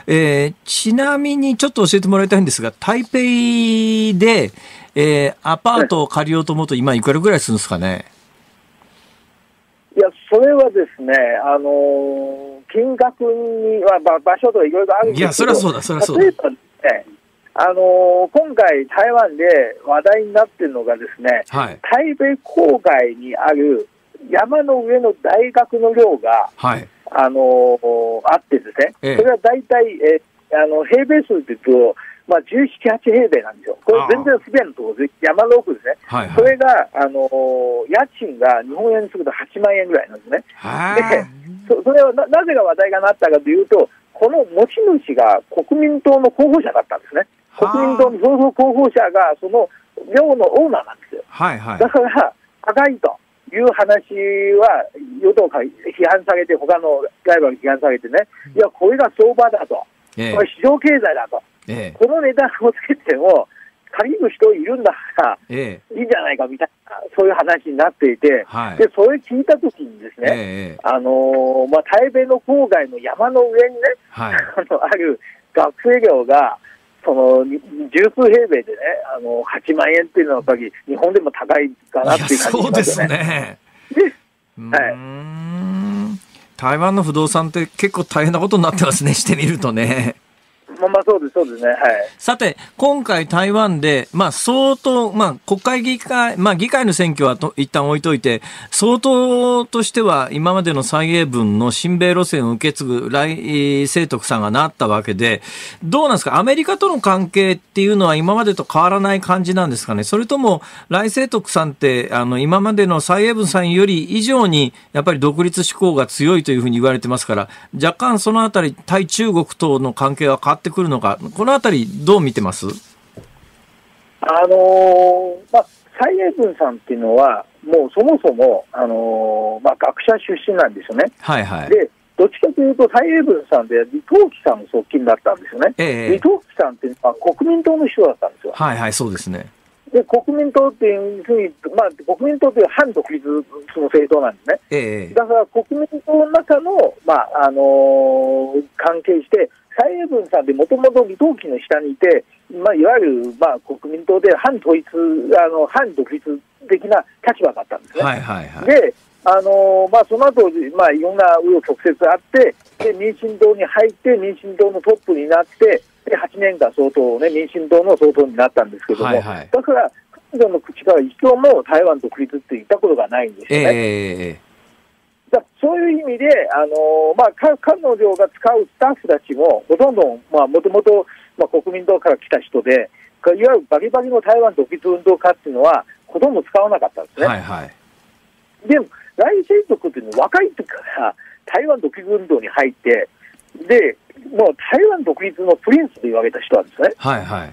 えー、ちなみにちょっと教えてもらいたいんですが、台北で、えー、アパートを借りようと思うと今いくらぐらいするんですかね？
いや、それはですね、あのー、金額には、まあ、場所とかいろいろあるんですけど、いや、そりゃそうだ、そりゃそうだ。例えばですね、あのー、今回台湾で話題になっているのがですね、はい、台北郊外にある山の上の大学の寮が、はい、あのー、あってですね、ええ、それは大体、えあの平米数で言うと、まあ、じゅうなな、はち平米なんですよ。これ全然不便なところで、山の奥ですね。はいはい、それが、あのー、家賃が日本円にするとはちまんえんぐらいなんですね。で、そ, それは な, なぜが話題がなったかというと、この持ち主が国民党の候補者だったんですね。国民党の総統候補者が、その寮のオーナーなんですよ。はいはい、だから、高いという話は、与党から批判されて、他のライバルに批判されてね、いや、これが相場だと。ええ、これ市場経済だと。ええ、この値段をつけても借りる人いるんだから、ええ、いいんじゃないかみたいな、そういう話になっていて、はい、でそれ聞いたときにですね、ええ、あのーまあ、台北の郊外の山の上にね、はい、あのある学生寮がその十数平米でね、あのはちまんえんっていうのはやっぱり日本でも高いかなっていう感じがしますよね。そうですね。で、はい、
台湾の不動産って結構大変なことになってますね、してみるとね。
まあ、まあそうです、そうですね。はい。
さて、今回台湾で、まあ相当、まあ国会議会、まあ議会の選挙はと一旦置いといて、総統としては今までの蔡英文の親米路線を受け継ぐ頼清徳さんがなったわけで、どうなんですか、アメリカとの関係っていうのは今までと変わらない感じなんですかね。それとも頼清徳さんって、あの、今までの蔡英文さんより以上に、やっぱり独立志向が強いというふうに言われてますから、若干そのあたり、対中国との関係は変わってくるのか、このあたりどう見てます？
あのー、まあ、蔡英文さんっていうのはもうそもそも、あのーまあ、学者出身なんですよね。はいはい。で、 どっちかというと蔡英文さんで李登輝さんの側近だったんですよね、ええ、李登輝さんっていうのは国民党の人だったんですよ。
はいはい、そうですね。
で国民党っていうふうに、まあ、国民党という反独立の政党なんですね、ええ、だから国民党の中の、まああのー、関係して蔡英文さんでもともと李登輝の下にいて、まあ、いわゆる、まあ、国民党で反統一あの反独立的な立場だったんですね、はいはいはい、であのーまあ、その後、まあいろんな紆余曲折あってで民進党に入って民進党のトップになってではちねんかん総統、ね、民進党の総統になったんですけども、はいはい、だから彼女の口から一度も台湾独立って言ったことがないんですよね、えー、だそういう意味で、あのーまあ、彼女が使うスタッフたちもほとんどもともと国民党から来た人で、いわゆるバリバリの台湾独立運動家っていうのはほとんど使わなかったんですね、はいはい、でも来清徳っていうのは若い時から台湾独立運動に入ってでもう台湾独立のプリンスと言われた人なんですね、はいはい、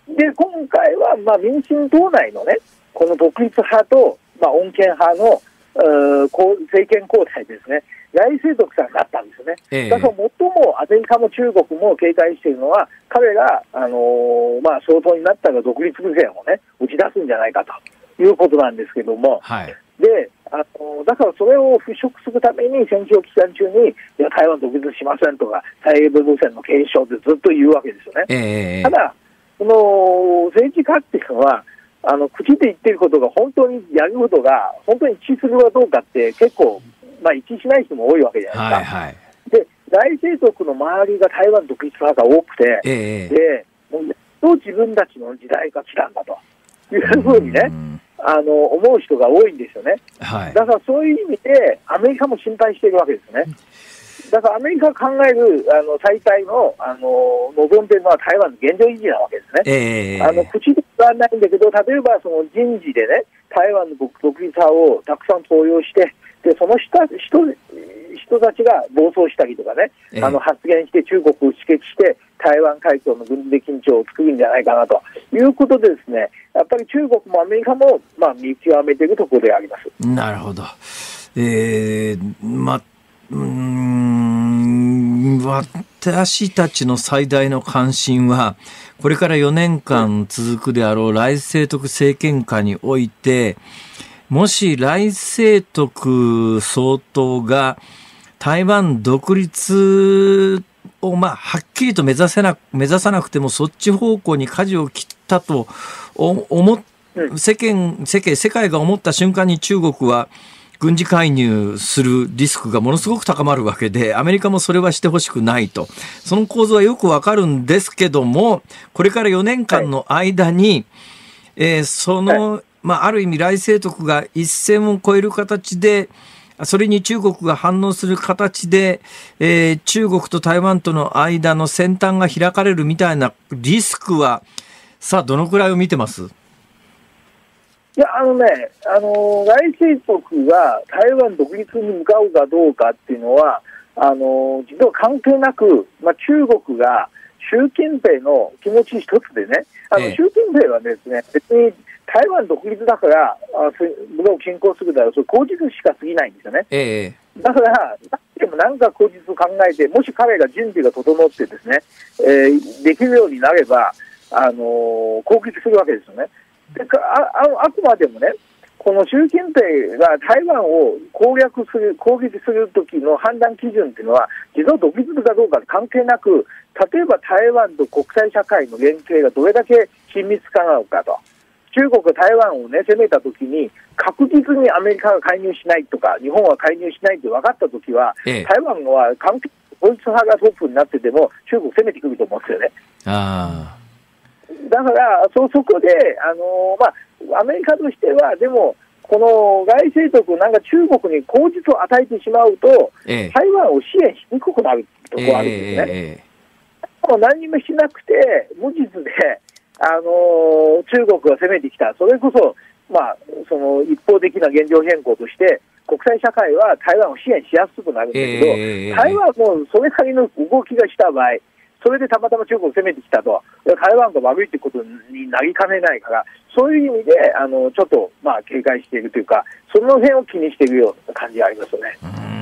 で今回はまあ民進党内のねこの独立派と、まあ、穏健派の政権交代ですね来清徳さんだったんですね、えー、だから最もアメリカも中国も警戒しているのは彼が、あのーまあ、総統になったら独立路線をね打ち出すんじゃないかということなんですけども、はい、であのだからそれを払拭するために戦争期間中にいや台湾独立しませんとか蔡英文路線の継承ってずっと言うわけですよね、えー、ただその政治家っていうのはあの口で言っていることが本当にやることが本当に一致するかどうかって結構、まあ、一致しない人も多いわけじゃないですか、はいはい、で来清徳の周りが台湾独立派が多くて、えー、でもうどう自分たちの時代が来たんだというふうにねあの思う人が多いんですよね、はい、だからそういう意味でアメリカも心配しているわけですね。だからアメリカが考えるあの最大の、あの望んでいるのは台湾の現状維持なわけですね、えー、あの口で言わないんだけど例えばその人事でね台湾の独立派をたくさん登用してでその 人, 人, 人たちが暴走したりとかね、えー、あの発言して中国を刺激して台湾海峡の軍事的緊張を作るんじゃないかなということでですねやっぱり中国もアメリカも、まあ、見極めているところであります。
なるほど、えーまうーん私たちの最大の関心はこれからよねんかん続くであろう来清徳政権下においてもし来清徳総統が台湾独立をまあはっきりと目指せな目指さなくてもそっち方向に舵を切ったと思っ世間世間世界が思った瞬間に中国は軍事介入するリスクがものすごく高まるわけでアメリカもそれはしてほしくないとその構図はよくわかるんですけどもこれからよねんかんの間に、はいえー、その、はいまあ、ある意味来清徳が一線を越える形でそれに中国が反応する形で、えー、中国と台湾との間の先端が開かれるみたいなリスクはさあどのくらいを見てます？
いやあのね、あの来清徳が台湾独立に向かうかどうかっていうのはあの実は関係なく、まあ、中国が習近平の気持ち一つでねあの、ええ、習近平はですね別に台湾独立だから武を侵攻するだろうそれ口実しか過ぎないんですよね、ええ、だからでも何か口実を考えてもし彼が準備が整ってですね、えー、できるようになればあの攻撃するわけですよね。でか あ, あ, あくまでもねこの習近平が台湾を攻略する攻撃するときの判断基準というのは実は独立かどうか関係なく例えば台湾と国際社会の連携がどれだけ親密かなのかと中国が台湾を、ね、攻めたときに確実にアメリカが介入しないとか日本は介入しないって分かったときは、ええ、台湾は関係統一派がトップになってても中国攻めてくると思うんですよね。あだからそ, そこで、あのーまあ、アメリカとしてはでもこの来清徳なんか中国に口実を与えてしまうと、ええ、台湾を支援しにくくなるところがあるんですね、ええ、もう何もしなくて無実で、あのー、中国が攻めてきたそれこそ、まあ、その一方的な現状変更として国際社会は台湾を支援しやすくなるんだけど、ええ、台湾もそれなりの動きがした場合それでたまたま中国を攻めてきたと台湾が悪いということになりかねないからそういう意味であのちょっとまあ警戒しているというかその辺を気にしているような感じがありますよね。
うーん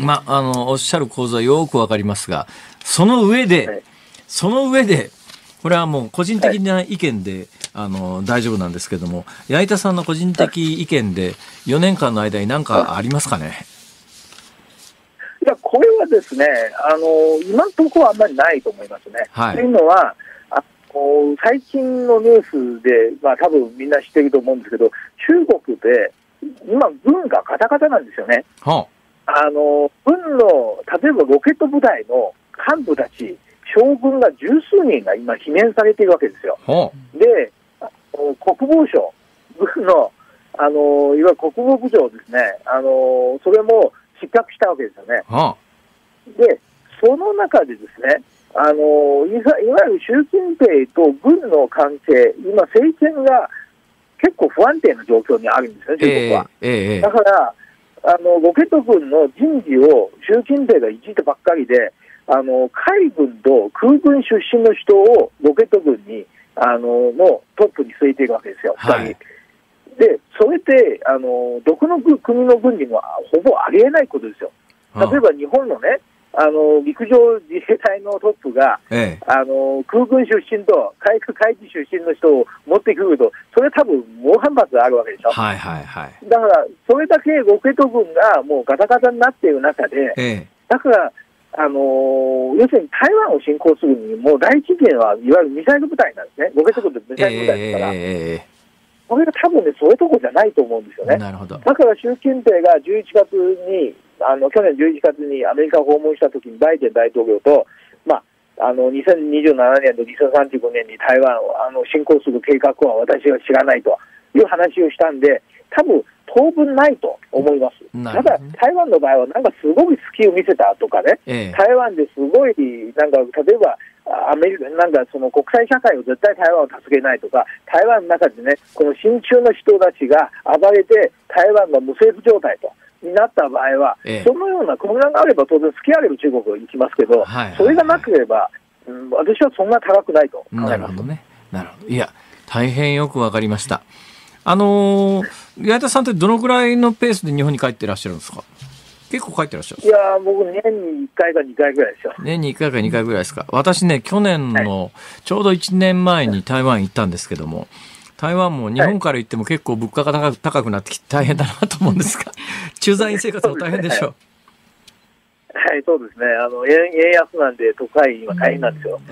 まあ、あのおっしゃる構図はよくわかりますが、その上で、はい、その上でこれはもう個人的な意見で、はい、あの大丈夫なんですけども、矢板さんの個人的意見でよねんかんの間に何かありますかね。
いや、これはですね、あの今のところはあんまりないと思いますね。はい、というのは、あの最近のニュースで、まあ、多分みんな知ってると思うんですけど、中国で今、軍がガタガタなんですよね。はあ、あの軍の例えばロケット部隊の幹部たち、将軍が十数人が今、罷免されているわけですよ。はあ、で、国防省、軍の、あのいわゆる国防部長ですね、あのそれも失格したわけですよね。はあ、で、その中でですね、あのいわ、いわゆる習近平と軍の関係、今、政権が結構不安定な状況にあるんですよ、中国は。えーえー、だからあの、ロケット軍の人事を習近平がいじったばっかりで、あの海軍と空軍出身の人をロケット軍にあののトップに据えているわけですよ、はい、で、それってあのどこの国の軍にもほぼありえないことですよ。例えば日本のね、あの陸上自衛隊のトップが、ええ、あの空軍出身と海空海事出身の人を持ってくると、それ多分猛反発があるわけでしょ。はいはいはい、だからそれだけロケット軍がもうガタガタになっている中で、ええ、だからあのー、要するに台湾を侵攻するにもう第一源はいわゆるミサイル部隊なんですね。ロケット軍ってミサイル部隊ですから、えー、これが多分ね、そういうところじゃないと思うんですよね。なるほど。だから習近平がじゅういちがつにあの去年じゅういちがつにアメリカを訪問したときにバイデン大統領と、まあ、あのにせんにじゅうななねんとにせんさんじゅうごねんに台湾をあの侵攻する計画は私は知らないという話をしたんで、多分当分ないと思います。ただ台湾の場合はなんかすごい隙を見せたとかね、ええ、台湾ですごいなんか例えばアメリカなんかその国際社会を絶対台湾を助けないとか、台湾の中でねこの親中の人たちが暴れて台湾が無政府状態とになった場合は、ええ、そのような混乱があれば当然好きあれば中国は行きますけど、はいはいはい、それがなければ、うん、私はそんな高くないと考えます。なるほどね。
なるほど。いや、大変よくわかりました。あのー、矢田さんってどのくらいのペースで日本に帰ってらっしゃるんですか？結構帰ってらっしゃる？
いや僕年にいっかいかにかいぐらいですよ。
年にいっかいかにかいぐらいですか。私ね、去年のちょうどいちねんまえに台湾行ったんですけども、台湾も日本から行っても結構物価が高く、高くなってきて大変だなと思うんですが駐在員生活も大変でしょう。
はい、そうですね。あの 円, 円安なんで都会今大変なんですよ。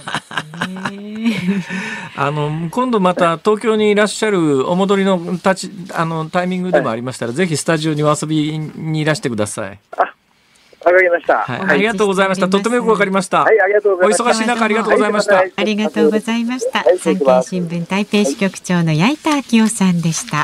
あの今度また東京にいらっしゃるお戻りの立ちあのタイミングでもありましたら、はい、ぜひスタジオにお遊びにいらしてください。
あ、わかりました。
はい、ありがとうございました。とてもよくわかりました。
はい、ありがとうございました。
お忙しい中ありがとうございました。
ありがとうございました。産経新聞台北支局長の矢板昭夫さんでした。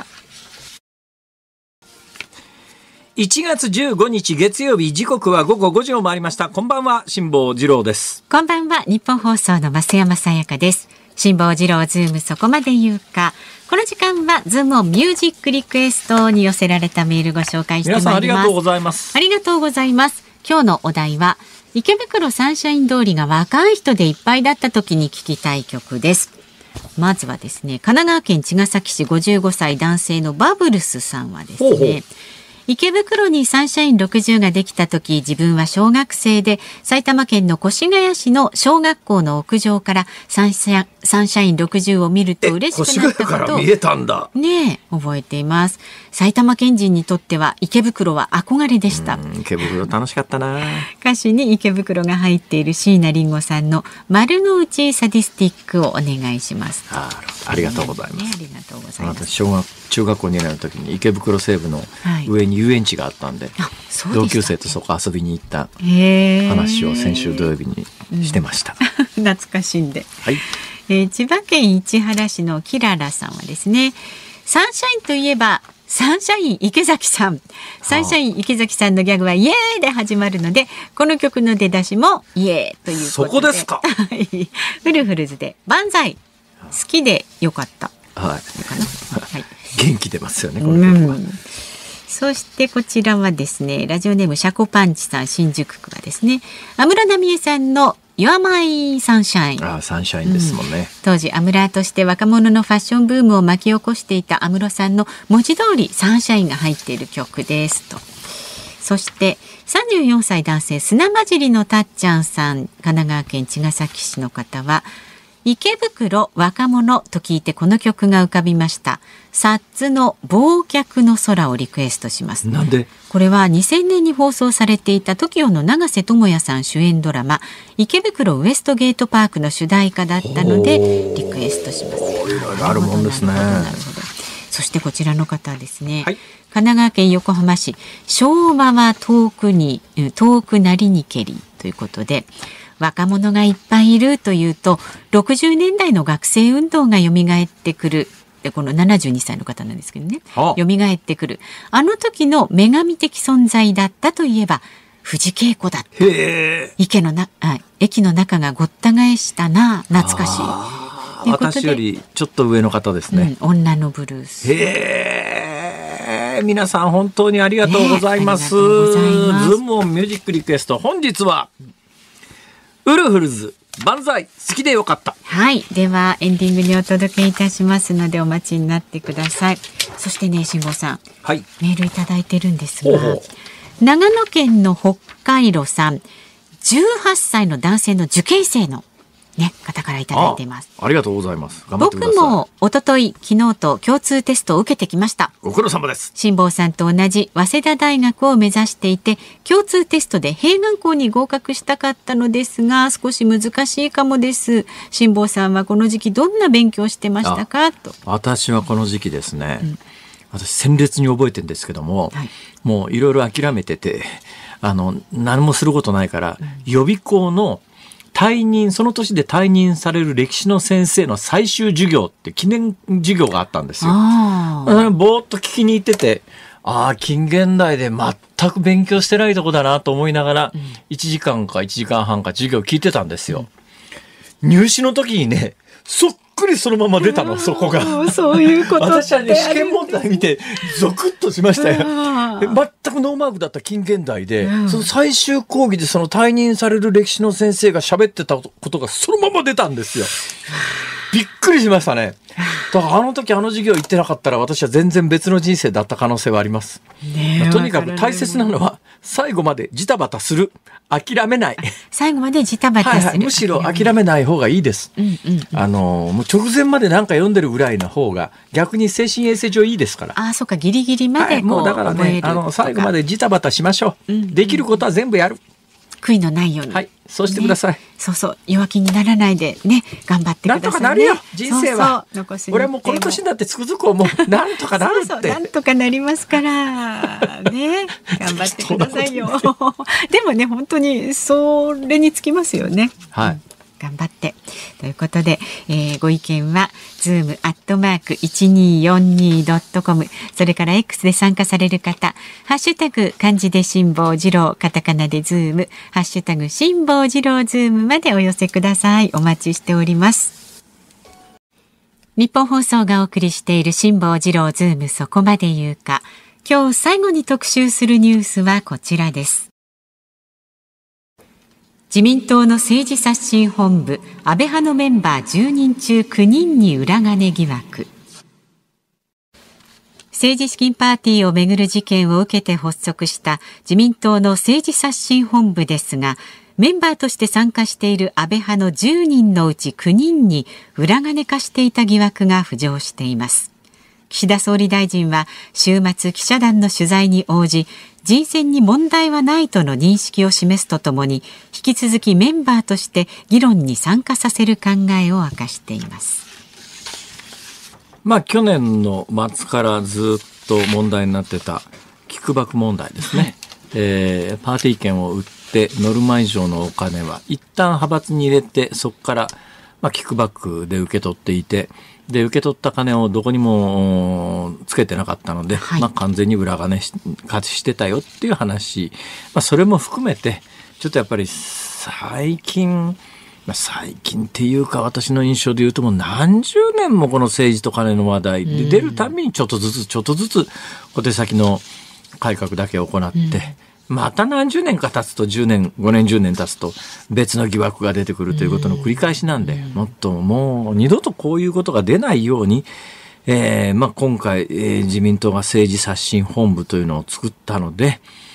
いちがつじゅうごにち月曜日、時刻はごごごじを回りました。こんばんは、辛坊治郎です。
こんばんは、日本放送の増山さやかです。辛坊治郎ズームそこまで言うか。この時間はズームオンミュージックリクエストに寄せられたメールご紹介してまいります。皆さんありがとうございます。
ありがとうございます。
今日のお題は池袋サンシャイン通りが若い人でいっぱいだった時に聴きたい曲です。まずはですね、神奈川県茅ヶ崎市ごじゅうごさい男性のバブルスさんはですね、ほうほう、池袋にサンシャインろくじゅうができた時、自分は小学生で埼玉県の越谷市の小学校の屋上からサンシャ、サンシャインろくじゅうを見ると嬉しくなったことを
見えたんだ、
ねえ、覚えています。埼玉県人にとっては池袋は憧れでした。
池袋楽しかったな。
歌詞に池袋が入っている椎名林檎さんの丸の内サディスティックをお願いします。
あ, ありがとうございます、ね、
ありがとうございます。
小学中学校にねんの時に池袋西部の上に遊園地があったんで、はい、同級生とそこ遊びに行った話を先週土曜日にしてました、
うん、懐かしんで、
はい、
えー、千葉県市原市のキララさんはですね、サンシャインといえばサンシャイン池崎さん、サンシャイン池崎さんのギャグはイエーイで始まるので、この曲の出だしもイエーということで、
そこですか
フルフルズで万歳、好きでよかった、
はい、かな、はい、元気出ますよね、この曲は。うん、
そしてこちらはですね、ラジオネームシャコパンチさん、新宿区はですね、安室奈美恵さんのYou're My Sunshine。
ああ、サンシャインですもんね、うん、
当時アムラーとして若者のファッションブームを巻き起こしていた安室さんの文字通りサンシャインが入っている曲ですと。 そしてさんじゅうよんさい男性、砂混じりのたっちゃんさん、神奈川県茅ヶ崎市の方は、池袋若者と聞いてこの曲が浮かびました。サッツの忘却の空をリクエストします。
なんで？
これはにせんねんに放送されていた トキオ の永瀬智也さん主演ドラマ池袋ウエストゲートパークの主題歌だったのでリクエストします。い
ろいろあるもんですね。
なるほど。そしてこちらの方ですね、はい、神奈川県横浜市、昭和は遠くに遠くなりにけりということで、若者がいっぱいいるというとろくじゅうねんだいの学生運動が蘇ってくる。でこのななじゅうにさいの方なんですけどね、蘇ってくるあの時の女神的存在だったといえば藤恵子だった。池のなあ駅の中がごった返したな、懐かしい。
私よりちょっと上の方ですね、
うん、女のブルース。
へー、皆さん本当にありがとうございます。ズームオンミュージックリクエスト、本日はウルフルズ万歳、好きでよかった。
はい、ではエンディングにお届けいたしますのでお待ちになってください。そしてね、辛坊さん、はい、メールいただいてるんですが、ほうほう、長野県の北海道さん、じゅうはっさいの男性の受験生のね、方からいただいています。
あ, ありがとうございます。頑張ってください。
僕も一昨日昨日と共通テストを受けてきました。
ご苦労様です。
辛坊さんと同じ早稲田大学を目指していて、共通テストで併願校に合格したかったのですが少し難しいかもです。辛坊さんはこの時期どんな勉強してましたかと。
私はこの時期ですね、うん、私鮮烈に覚えてるんですけども、はい、もういろいろ諦めてて、あの何もすることないから、うん、予備校の退任、その年で退任される歴史の先生の最終授業って記念授業があったんですよ。あ、ぼーっと聞きに行ってて、ああ近現代で全く勉強してないとこだなと思いながら、うん、いちじかんかいちじかんはんか授業聞いてたんですよ、うん、入試の時にね、そっくりそのまま出たの、そこが。
そういうことって
私はね、試験問題見てゾクッとしましたよ。全くノーマークだった近現代で、うん、その最終講義でその退任される歴史の先生が喋ってたことがそのまま出たんですよ。びっくりしましたね。だからあの時あの授業行ってなかったら私は全然別の人生だった可能性はあります、ね、とにかく大切なのは最後までジタバタする、諦めない。
最後までジタバタする、はいはい、
むしろ諦めない方がいいです、うんうんうん、あのもう直前まで何か読んでるぐらいの方が逆に精神衛生上いいですから。
あ、そうか、ギリギリまでこう、はい、
もうだからね、あの最後までジタバタしましょう、うんうん、できることは全部やる、
悔いのないように、
はい、そうしてください、ね、
そうそう、弱気にならないでね、頑張ってくださいね。
なんとかなるよ、人生は。そうそう、俺はもうこの年になってつくづく思う、なんとかなるって。そうそう、
なんとかなりますからね、頑張ってくださいよ。でもね、本当にそれにつきますよね。
はい、
頑張ってということで、えー、ご意見は ズーム アットマーク いちにーよんにー ドットコム、 それから X で参加される方、ハッシュタグ漢字で辛坊治郎、カタカナでズーム、ハッシュタグ辛坊治郎ズームまでお寄せください。お待ちしております。日本放送がお送りしている辛坊治郎ズーム、そこまで言うか。今日最後に特集するニュースはこちらです。自民党の政治刷新本部、安倍派のメンバーじゅうにん中きゅうにんに裏金疑惑。政治資金パーティーをめぐる事件を受けて発足した自民党の政治刷新本部ですが、メンバーとして参加している安倍派のじゅうにんのうちきゅうにんに裏金化していた疑惑が浮上しています。岸田総理大臣は週末記者団の取材に応じ、人選に問題はないとの認識を示すとともに、引き続きメンバーとして議論に参加させる考えを明かしています。
まあ去年の末からずっと問題になってたキックバック問題ですね、はい、えー、パーティー券を売ってノルマ以上のお金は一旦派閥に入れて、そこからまあキックバックで受け取っていて、で受け取った金をどこにもつけてなかったので、はい、まあ、完全に裏金ししてたよっていう話、まあ、それも含めてちょっとやっぱり最近、まあ、最近っていうか私の印象で言うともう何十年もこの政治と金の話題で出るたびにちょっとずつちょっとずつ小手先の改革だけ行って、うん、また何十年か経つとじゅうねんごねんじゅうねん経つと別の疑惑が出てくるということの繰り返しなんで、もっともう二度とこういうことが出ないように、えーまあ、今回、えー、自民党が政治刷新本部というのを作ったので、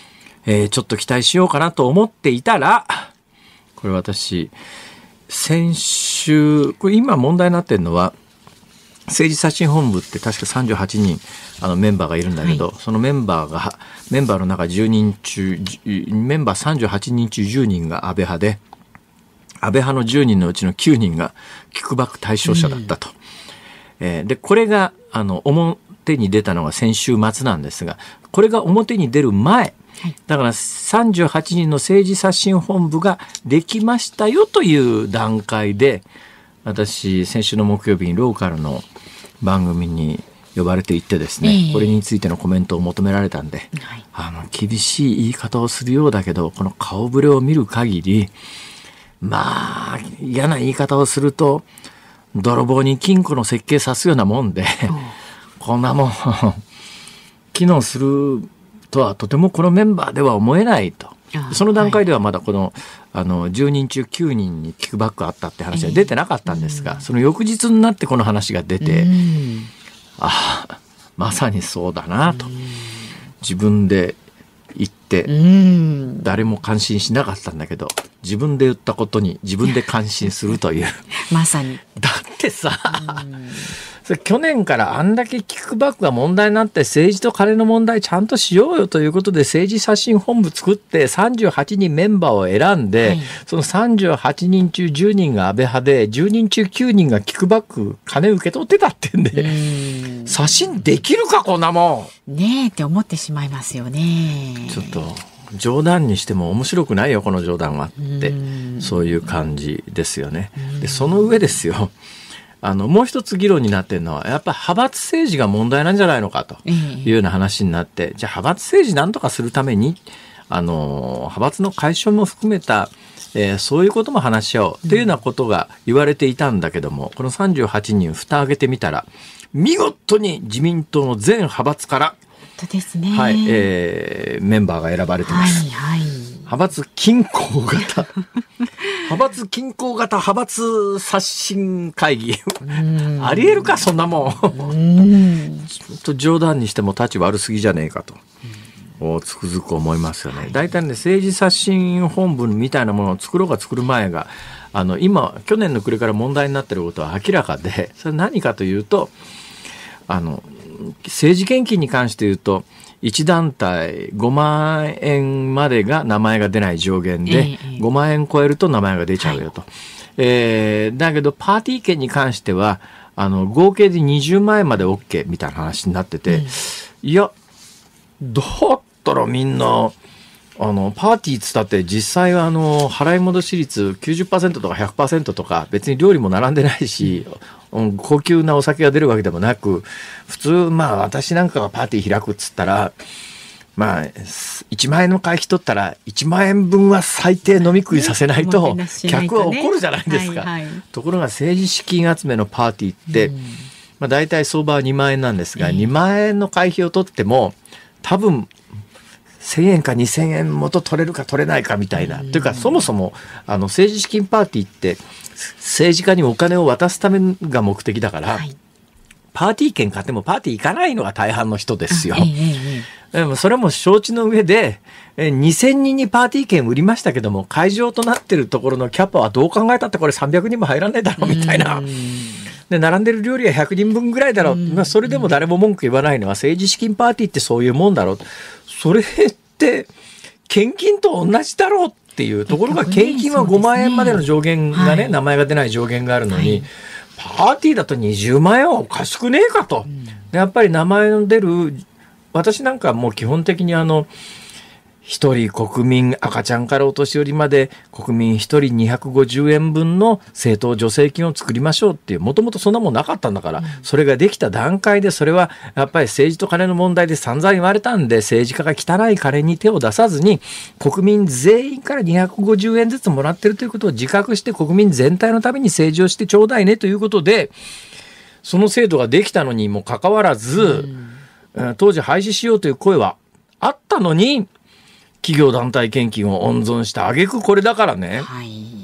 えー、ちょっと期待しようかなと思っていたら、これ私先週、これ今問題になってるのは政治刷新本部って確かさんじゅうはちにんあのメンバーがいるんだけど、はい、そのメンバーがメンバーの中じゅうにん中メンバーさんじゅうはちにん中じゅうにんが安倍派で、安倍派のじゅうにんのうちのきゅうにんがキックバック対象者だったと、うんえー、でこれがあの表に出たのが先週末なんですが、これが表に出る前、だからさんじゅうはちにんの政治刷新本部ができましたよという段階で、私先週の木曜日にローカルの番組に呼ばれていってですね、えー、これについてのコメントを求められたんで、はい、あの厳しい言い方をするようだけど、この顔ぶれを見る限り、まあ嫌な言い方をすると泥棒に金庫の設計さすようなもんで、こんなもん機能するとはとてもこのメンバーでは思えないと。その段階ではまだこの、はい、あのじゅうにん中きゅうにんにキックバックあったって話は出てなかったんですが、えー、その翌日になってこの話が出て、ああまさにそうだなと自分で言って誰も感心しなかったんだけど、自分で言ったことに自分で感心するという
まさに
だってさ、それ去年からあんだけキックバックが問題になって、政治と金の問題ちゃんとしようよということで政治刷新本部作ってさんじゅうはちにんメンバーを選んで、はい、そのさんじゅうはちにん中じゅうにんが安倍派でじゅうにん中きゅうにんがキックバック金受け取ってたってんで、ん刷新できるかこんなも
んねえって思ってしまいますよね。
ちょっと冗談にしても面白くないよこの冗談はって、そういう感じですよね。でその上ですよ、あのもう一つ議論になっているのはやっぱり派閥政治が問題なんじゃないのかというような話になって、えー、じゃあ派閥政治なんとかするためにあの派閥の解消も含めた、えー、そういうことも話し合おうというようなことが言われていたんだけども、うん、このさんじゅうはちにん蓋を開けてみたら見事に自民党の全派閥から
ですね、
はいえー、メンバーが選ばれてます、はいはい、派閥均衡型派閥均衡型派閥刷新会議ありえるかそんなもんうんちょっと冗談にしても立ち悪すぎじゃねえかとつくづく思いますよね。大体ね政治刷新本部みたいなものを作ろうが作る前があの今去年の暮れから問題になっていることは明らかで、それ何かというとあの政治献金に関して言うといち団体ごまんえんまでが名前が出ない上限で、えー、ごまんえん超えると名前が出ちゃうよと、はいえー、だけどパーティー券に関してはあの合計でにじゅうまんえんまで OK みたいな話になってて、うん、いやだったらみんなあのパーティーつったって実際はあの払い戻し率 きゅうじゅっパーセント とか ひゃくパーセント とか別に料理も並んでないし、うん、高級なお酒が出るわけでもなく、普通まあ私なんかがパーティー開くっつったらまあいちまんえんの会費取ったらいちまんえんぶんは最低飲み食いさせないと客は怒るじゃないですか、はいはい、ところが政治資金集めのパーティーって、うんまあ、大体相場はにまんえんなんですが、えー、にまんえんの会費を取っても多分せんえんかにせんえん元取れるか取れないかみたいな、うん、というかそもそもあの政治資金パーティーって政治家にお金を渡すためが目的だから、はい、パーティー券買ってもパーティー行かないのが大半の人ですよ、えええ、でもそれも承知の上でにせんにんにパーティー券売りましたけども会場となってるところのキャパはどう考えたってこれさんびゃくにんも入らないだろうみたいな、うんで並んでる料理はひゃくにんぶんぐらいだろう、まあ、それでも誰も文句言わないのは政治資金パーティーってそういうもんだろう、それって献金と同じだろうっていうところが、献金はごまんえんまでの上限がね、はい、名前が出ない上限があるのに、はい、パーティーだとにじゅうまんえんはおかしくねえかと、うん、でやっぱり名前の出る私なんかもう基本的にあの一人国民赤ちゃんからお年寄りまで国民一人にひゃくごじゅうえんぶんの政党助成金を作りましょうっていう、もともとそんなもんなかったんだから、うん、それができた段階でそれはやっぱり政治と金の問題で散々言われたんで、政治家が汚い金に手を出さずに国民全員からにひゃくごじゅうえんずつもらってるということを自覚して国民全体のために政治をしてちょうだいねということでその制度ができたのにもかかわらず、うん、当時廃止しようという声はあったのに企業団体献金を温存した挙句これだからね、はい、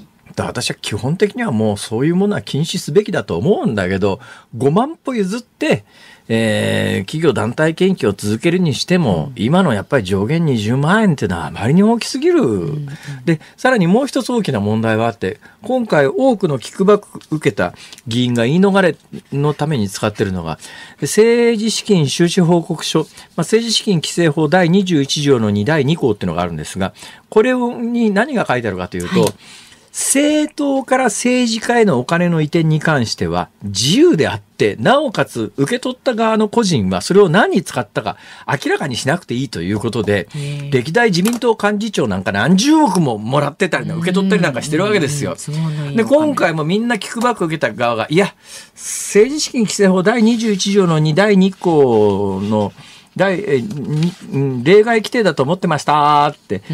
だから私は基本的にはもうそういうものは禁止すべきだと思うんだけどごまん歩譲って、 えー、企業団体献金を続けるにしても、うん、今のやっぱり上限にじゅうまんえんっていうのはあまりに大きすぎる、うん、でさらにもう一つ大きな問題はあって、今回多くのキックバック受けた議員が言い逃れのために使っているのが政治資金収支報告書、まあ、政治資金規正法だいにじゅういち条のにだいに項っていうのがあるんですが、これに何が書いてあるかというと、はい、政党から政治家へのお金の移転に関しては自由であって、なおかつ受け取った側の個人はそれを何に使ったか明らかにしなくていいということで、歴代自民党幹事長なんか何十億ももらってたり、受け取ったりなんかしてるわけですよ。で、今回もみんなキックバック受けた側が、いや、政治資金規正法だいにじゅういち条のにだいに項の第え例外規定だと思ってましたって、うん、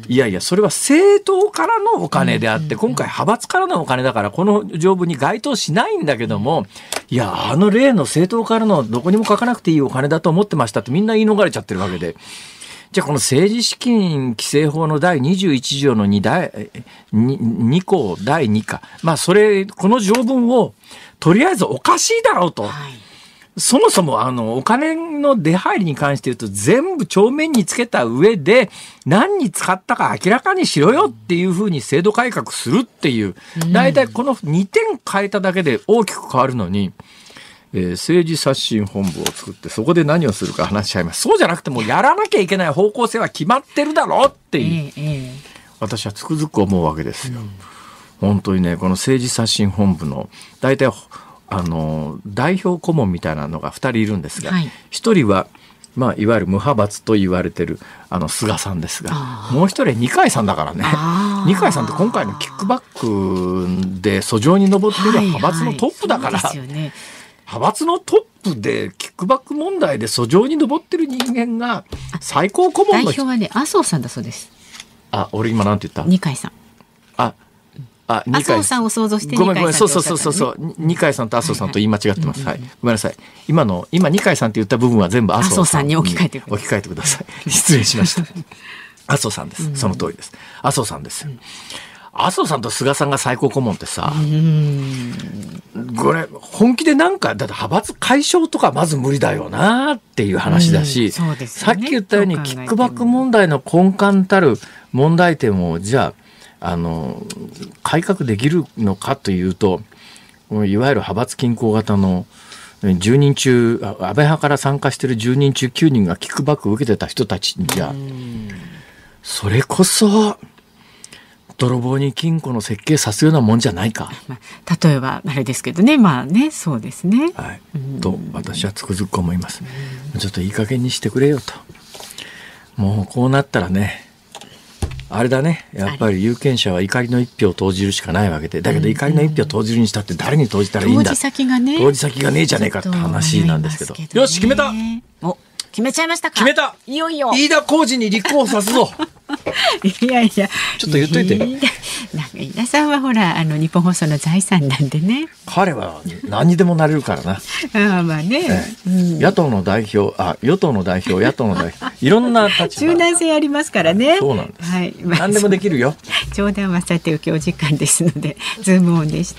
いやいやそれは政党からのお金であって、今回派閥からのお金だからこの条文に該当しないんだけども、いやあの例の政党からのどこにも書かなくていいお金だと思ってましたってみんな言い逃れちゃってるわけで、じゃあこの政治資金規正法のだいにじゅういち条のに項だいにか、まあそれこの条文をとりあえずおかしいだろうと、はい、そもそもあのお金の出入りに関して言うと全部帳面につけた上で何に使ったか明らかにしろよっていうふうに制度改革するっていう、だいたいこのにてん変えただけで大きく変わるのに、えー、政治刷新本部を作ってそこで何をするか話しちゃいます。そうじゃなくてもうやらなきゃいけない方向性は決まってるだろうっていう、えー、私はつくづく思うわけですよ、うん、本当にね、この政治刷新本部のだいたいあの代表顧問みたいなのがふたりいるんですが、はい、ひとりは、まあ、いわゆる無派閥と言われてるあの菅さんですが、もう一人は二階さんだからね。二階さんって今回のキックバックで訴状に上っている派閥のトップだから、はいはい、ね、派閥のトップでキックバック問題で訴状に上ってる人間が最高顧問の人。
代表はね、麻生さんだそうです。
あ、俺今なんて言った？
二階さん。
あ、あ、
麻生さんを想像して
ごめんごめん、そうそうそうそうそう、二階さんと麻生さんと言い間違ってます。はい、はい、ごめんなさい。今の今二階さんって言った部分は全部麻生さん、
さんに置き換えてください。
置き換えてください。失礼しました。麻生さんです。その通りです。麻生さんですよ。麻生さんと菅さんが最高顧問ってさ、うーん、これ本気でなんかだって派閥解消とかまず無理だよなっていう話だし、そうですよね、さっき言ったようにキックバック問題の根幹たる問題点をじゃああの改革できるのかというと、いわゆる派閥均衡型のじゅうにん中、安倍派から参加しているじゅうにん中きゅうにんがキックバックを受けてた人たちじゃ、それこそ泥棒に金庫の設計さすようなもんじゃないか、
まあ、例えばあれですけどね、まあね、そうですね、
はい、と私はつくづく思います。ちょっといい加減にしてくれよと。もうこうなったらね、あれだね、やっぱり有権者は怒りの一票を投じるしかないわけで、だけど怒りの一票を投じるにしたって誰に投じたらいいんだ、
投じ先がね、
投じ先がねえじゃねえかって話なんですけど、けどね、よし決めた、
お決めちゃいましたか。
決めた、
いよいよ
飯田浩司に立候補さすぞ
いやいや、
ちょっと言っといて。
なんか飯田さんはほらあの日本放送の財産なんでね。
彼は何にでもなれるからな
あまあね、
ええ、うん、野党の代表、あ与党の代表、野党の代表、いろんな立場、
柔軟性ありますからね。
そうなんです、
はい、
まあ、何でもできるよ。
冗談はさておきお時間ですのでズームオンでした。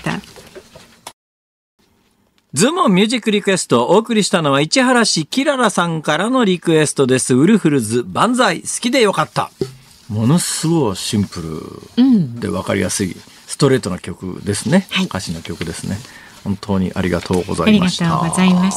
ズームオンミュージックリクエストお送りしたのは市原市キララさんからのリクエストです。ウルフルズ万歳、好きでよかった。ものすごいシンプルで分かりやすいストレートな曲ですね、はい、歌詞の曲ですね。本当にありがとうございました。
ありがとうございました。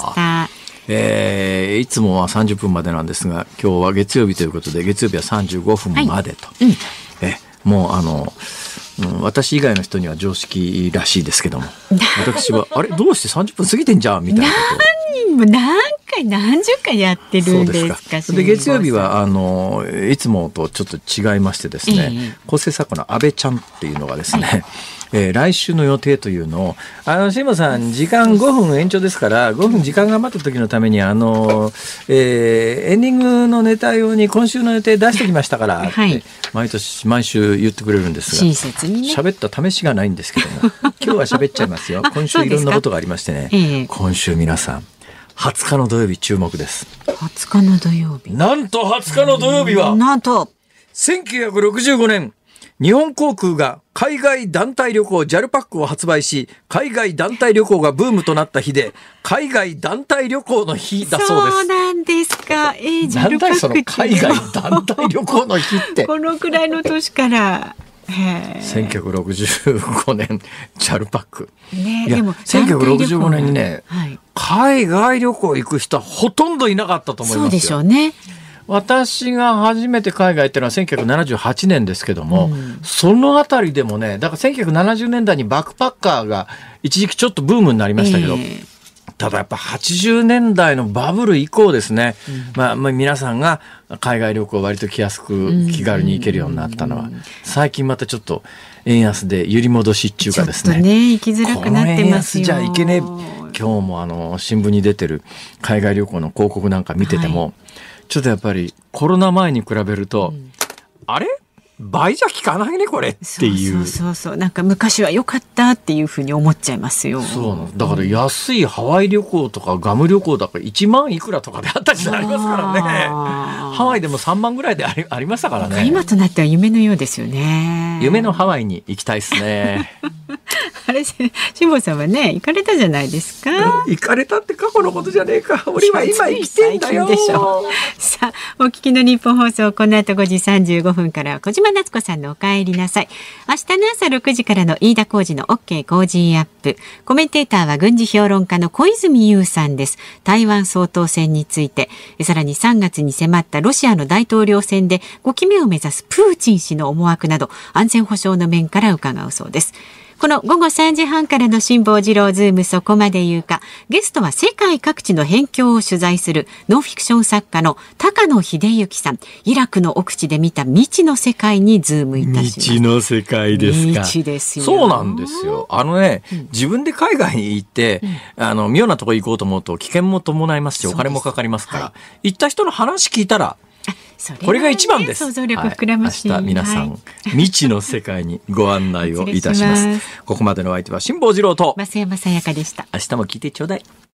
えー、いつもはさんじゅっぷんまでなんですが、今日は月曜日ということで月曜日はさんじゅうごふんまでと、はい、うん、えもうあの、うん、私以外の人には常識らしいですけども、私はあれどうしてさんじゅっぷん過ぎてんじゃんみたいなことを
何人も何回何十回やってるんですか。
そうですか。で月曜日はあのいつもとちょっと違いましてですね、えー、構成作家の安倍ちゃんっていうのがですね、はい、えー、来週の予定というのを、あの辛坊さん時間ごふん延長ですからごふん時間が余った時のためにあの、えー、エンディングのネタ用に今週の予定出してきましたからって、はい、毎年毎週言ってくれるんですが、
親切にね、
喋った試しがないんですけども今日は喋っちゃいますよ。今週いろんなことがありましてね、えー、今週皆さんはつかの土曜日注目です。
はつかの土曜日、
なんとはつかの土曜日は
なんと
せんきゅうひゃくろくじゅうごねん日本航空が海外団体旅行 ジャル パックを発売し、海外団体旅行がブームとなった日で、海外団体旅行の日だそうです。
そうなんですか。えー、ジャル パック
その海外団体旅行の日って
このくらいの年から
せんきゅうひゃくろくじゅうごねん ジャル パック、
ね、
いや
でも
せんきゅうひゃくろくじゅうごねんにね、はい、海外旅行行く人はほとんどいなかったと思いますよ。
そうでしょうね。
私が初めて海外っていうのはせんきゅうひゃくななじゅうはちねんですけども、うん、そのあたりでもね、だからせんきゅうひゃくななじゅうねんだいにバックパッカーが一時期ちょっとブームになりましたけど、えー、ただやっぱはちじゅうねんだいのバブル以降ですね、うん、まあ、まあ皆さんが海外旅行割と来やすく気軽に行けるようになったのは、うん、最近またちょっと円安で揺り戻しっていうかですね、
ちょっとね行きづらくなってますよ。
この円安じゃいけねえ。今日もあの新聞に出てる海外旅行の広告なんか見てても、はい、ちょっとやっぱりコロナ前に比べると、うん、あれ倍じゃ効かないねこれっていう。
そうそうそうそう、なんか昔は良かったっていうふうに思っちゃいますよ。
そうなんだから安いハワイ旅行とかガム旅行だからいちまんいくらとかであった時代ありますからね。ハワイでもさんまんぐらいであり、ありましたからね。
今となっては夢のようですよね。
夢のハワイに行きたいですね。
あれ辛坊さんはね行かれたじゃないですか。
行かれたって過去のことじゃねえか。俺は今生きてんだよ。
でしょ。さあお聞きの日本放送、この後ごじさんじゅうごふんから小島夏子さんのお帰りなさい。明日の朝ろくじからの飯田浩司の OK 工事アップ。コメンテーターは軍事評論家の小泉悠さんです。台湾総統選について、さらにさんがつに迫ったロシアの大統領選でごきめを目指すプーチン氏の思惑など安全保障の面から伺うそうです。この午後さんじはんからの辛坊治郎ズームそこまで言うか、ゲストは世界各地の辺境を取材するノンフィクション作家の高野秀幸さん。イラクの奥地で見た未知の世界にズームいたします。
未知の世界ですか。
未知ですよ。
そうなんですよ。あのね、うん、自分で海外に行って、うん、あの妙なとこ行こうと思うと危険も伴いますしお金もかかりますから、はい、行った人の話聞いたらこれが一番です。
想像力膨らむし、
はい、明日皆さん、はい、未知の世界にご案内をいたします。ここまでのお相手は辛坊治郎と
増山さやかでした。
明日も聞いてちょうだい。